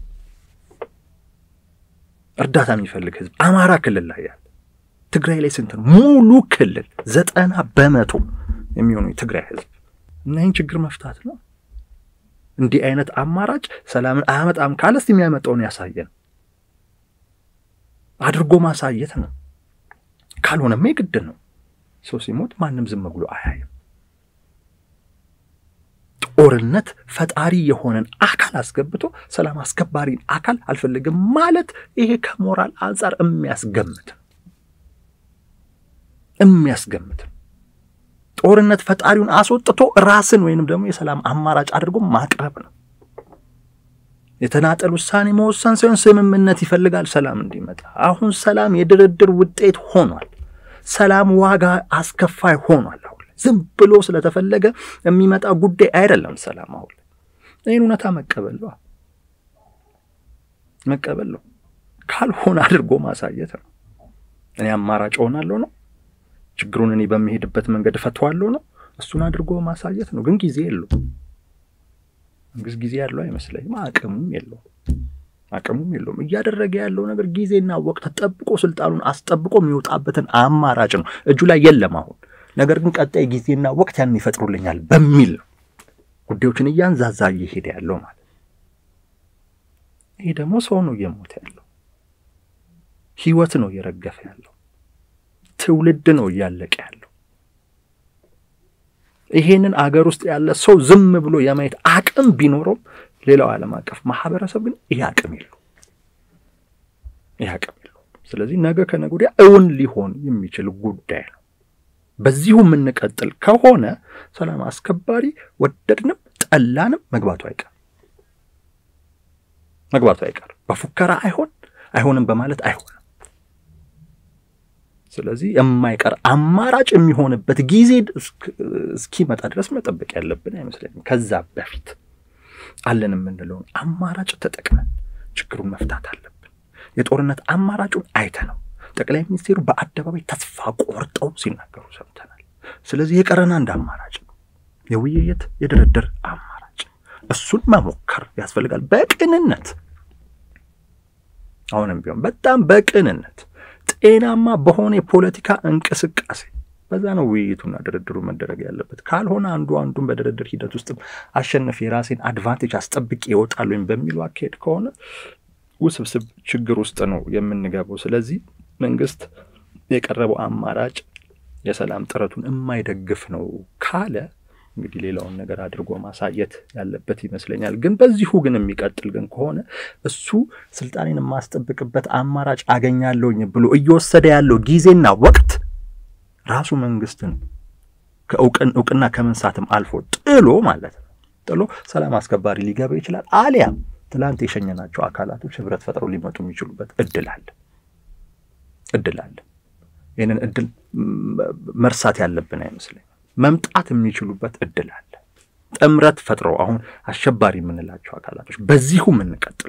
እርዳታ የሚፈልግ ህዝብ አማራ ክልል ላይ ያለ። ትግራይ ላይ ስንት ነው? ሙሉ ክልል 90% የሚሆነው የትግራይ ህዝብ እና ይህን ችግር መፍታት ነው። እንዲህ አይነት አማራጭ ሰላምን አያመጣም ካለስ የሚያመጣውን ያሳየን አድርጎ ማሳየት ነው። ካልሆነም የግድ ነው። ሰው ሲሞት ማንም ዝም ብሎ አያይም። ጦርነት ፈጣሪ የሆነን አካል አስገብቶ ሰላም አስከባሪን አካል አልፈልግም ማለት ይሄ ከሞራል አንፃር የሚያስገምት የሚያስገምት ጦርነት ፈጣሪውን አስወጥቶ ራስን ወይንም ደግሞ የሰላም አማራጭ አድርጎ ማቅረብ ነው። የተናጠል ውሳኔ መወሰን ሳይሆን ስምምነት ይፈልጋል ሰላም እንዲመጣ። አሁን ሰላም የድርድር ውጤት ሆኗል። ሰላም ዋጋ አስከፋይ ሆኗል። አሁን ዝም ብሎ ስለተፈለገ የሚመጣ ጉዳይ አይደለም ሰላም። አሁን ይሄን እውነታ መቀበል ነው። ካልሆነ አድርጎ ማሳየት ነው። እኔ አማራጭ ሆናለሁ ነው፣ ችግሩን እኔ በሚሄድበት መንገድ ፈቷለሁ ነው፣ እሱን አድርጎ ማሳየት ነው። ግን ጊዜ ያለው አይመስለኝም። አቅሙም የለውም። እያደረገ ያለው ነገር ጊዜና ወቅት ተጠብቆ ስልጣኑን አስጠብቆ የሚወጣበትን አማራጭ ነው እጁ ላይ የለም አሁን። ነገር ግን ቀጣይ ጊዜና ወቅት ያን ይፈጥሩልኛል በሚል ነው ጉዳዮችን እያንዛዛ እየሄደ ያለው ማለት። ይሄ ደግሞ ሰው ነው እየሞተ ያለው፣ ህይወት ነው እየረገፈ ያለው፣ ትውልድ ነው እያለቀ ያለው። ይሄንን አገር ውስጥ ያለ ሰው ዝም ብሎ የማየት አቅም ቢኖረው ሌላው ዓለም አቀፍ ማህበረሰብ ግን ይሄ አቅም የለው። ስለዚህ ነገ ከነገ ወዲያ እውን ሊሆን የሚችል ጉዳይ ነው። በዚሁ የምንቀጥል ከሆነ ሰላም አስከባሪ ወደድንም ጠላንም መግባቱ አይቀር። በፉከራ አይሆንም በማለት አይሆንም። ስለዚህ የማይቀር አማራጭ የሚሆንበት ጊዜ እስኪመጣ ድረስ መጠበቅ ያለብን አይመስለኝም። ከዛ በፊት አለን የምንለውን አማራጭ ተጠቅመን ችግሩን መፍታት አለብን። የጦርነት አማራጩን አይተነው ጠቅላይ ሚኒስትሩ በአደባባይ ተስፋ ቆርጠው ሲናገሩ ሰምተናል። ስለዚህ የቀረና አንድ አማራጭ ነው፣ የውይይት የድርድር አማራጭ። እሱን መሞከር ያስፈልጋል በቅንነት። አሁንም ቢሆን በጣም በቅንነት ጤናማ በሆነ የፖለቲካ እንቅስቃሴ በዛ ነው ውይይቱና ድርድሩ መደረግ ያለበት። ካልሆነ አንዱን በድርድር ሂደት ውስጥ አሸነፍ የራሴን አድቫንቴጅ አስጠብቅ ይወጣል ወይም በሚሉ አካሄድ ከሆነ ውስብስብ ችግር ውስጥ ነው የምንገባው። ስለዚህ መንግስት የቀረበው አማራጭ የሰላም ጥረቱን የማይደግፍ ነው ካለ እንግዲህ ሌላውን ነገር አድርጎ ማሳየት ያለበት ይመስለኛል። ግን በዚሁ ግን የሚቀጥል ግን ከሆነ እሱ ስልጣኔን ማስጠብቅበት አማራጭ አገኛለሁኝ ብሎ እየወሰደ ያለው ጊዜና ወቅት ራሱ መንግስትን ከእውቅና ከመንሳትም አልፎ ጥሎ ማለት ነው ጥሎ ሰላም አስከባሪ ሊገባ ይችላል። አሊያም ትላንት የሸኘናቸው አካላቶች ህብረት ፈጥረው ሊመጡ የሚችሉበት እድል አለ። ይሄንን እድል መርሳት ያለብን አይመስለኝም። መምጣት የሚችሉበት እድል አለ። ጥምረት ፈጥረው አሁን አሸባሪ የምንላቸው አካላቶች በዚሁ የምንቀጥል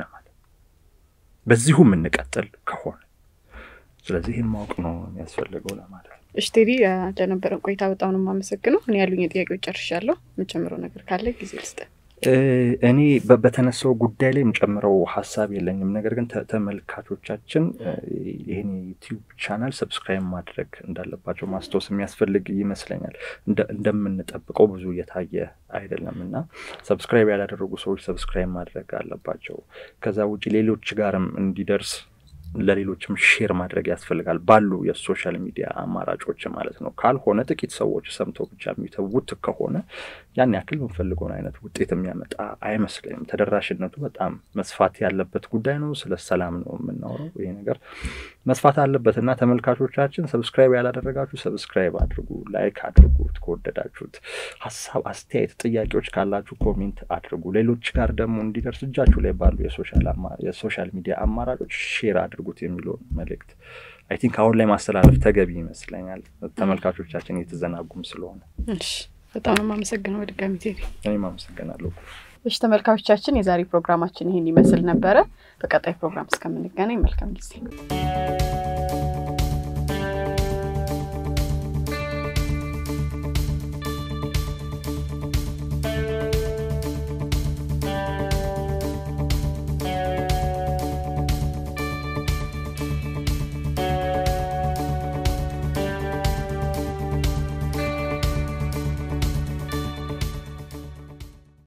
ከሆነ ስለዚህ ይሄን ማወቅ ነው የሚያስፈልገው ለማለት ነው። እሺ ቴዲ፣ ለነበረን ቆይታ በጣም ነው የማመሰግነው። እኔ ያሉኝ ጥያቄዎች ጨርሻለሁ። የምጨምረው ነገር ካለ ጊዜ ልስጥ። እኔ በተነሳው ጉዳይ ላይ የምጨምረው ሐሳብ የለኝም። ነገር ግን ተመልካቾቻችን ይሄን ዩቲዩብ ቻናል ሰብስክራይብ ማድረግ እንዳለባቸው ማስተዋወስ የሚያስፈልግ ይመስለኛል። እንደምንጠብቀው ብዙ እየታየ አይደለምና ሰብስክራይብ ያላደረጉ ሰዎች ሰብስክራይብ ማድረግ አለባቸው። ከዛ ውጪ ሌሎች ጋርም እንዲደርስ ለሌሎችም ሼር ማድረግ ያስፈልጋል ባሉ የሶሻል ሚዲያ አማራጮች ማለት ነው። ካልሆነ ጥቂት ሰዎች ሰምተው ብቻ የሚተውት ከሆነ ያን ያክል የምንፈልገውን አይነት ውጤት የሚያመጣ አይመስለኝም። ተደራሽነቱ በጣም መስፋት ያለበት ጉዳይ ነው። ስለ ሰላም ነው የምናወራው። ይሄ ነገር መስፋት አለበትና ተመልካቾቻችን ሰብስክራይብ ያላደረጋችሁ ሰብስክራይብ አድርጉ፣ ላይክ አድርጉት። ከወደዳችሁት ሐሳብ፣ አስተያየት፣ ጥያቄዎች ካላችሁ ኮሜንት አድርጉ። ሌሎች ጋር ደግሞ እንዲደርስ እጃችሁ ላይ ባሉ የሶሻል ሚዲያ አማራጮች ሼር አድርጉት የሚለው መልእክት አይ ቲንክ አሁን ላይ ማስተላለፍ ተገቢ ይመስለኛል። ተመልካቾቻችን እየተዘናጉም ስለሆነ እሺ፣ በጣም አመሰግናለሁ። በድጋሚ ቴዲ እኔም አመሰግናለሁ። እሺ ተመልካቾቻችን፣ የዛሬ ፕሮግራማችን ይሄን ይመስል ነበር። በቀጣይ ፕሮግራም እስከምንገናኝ መልካም ጊዜ።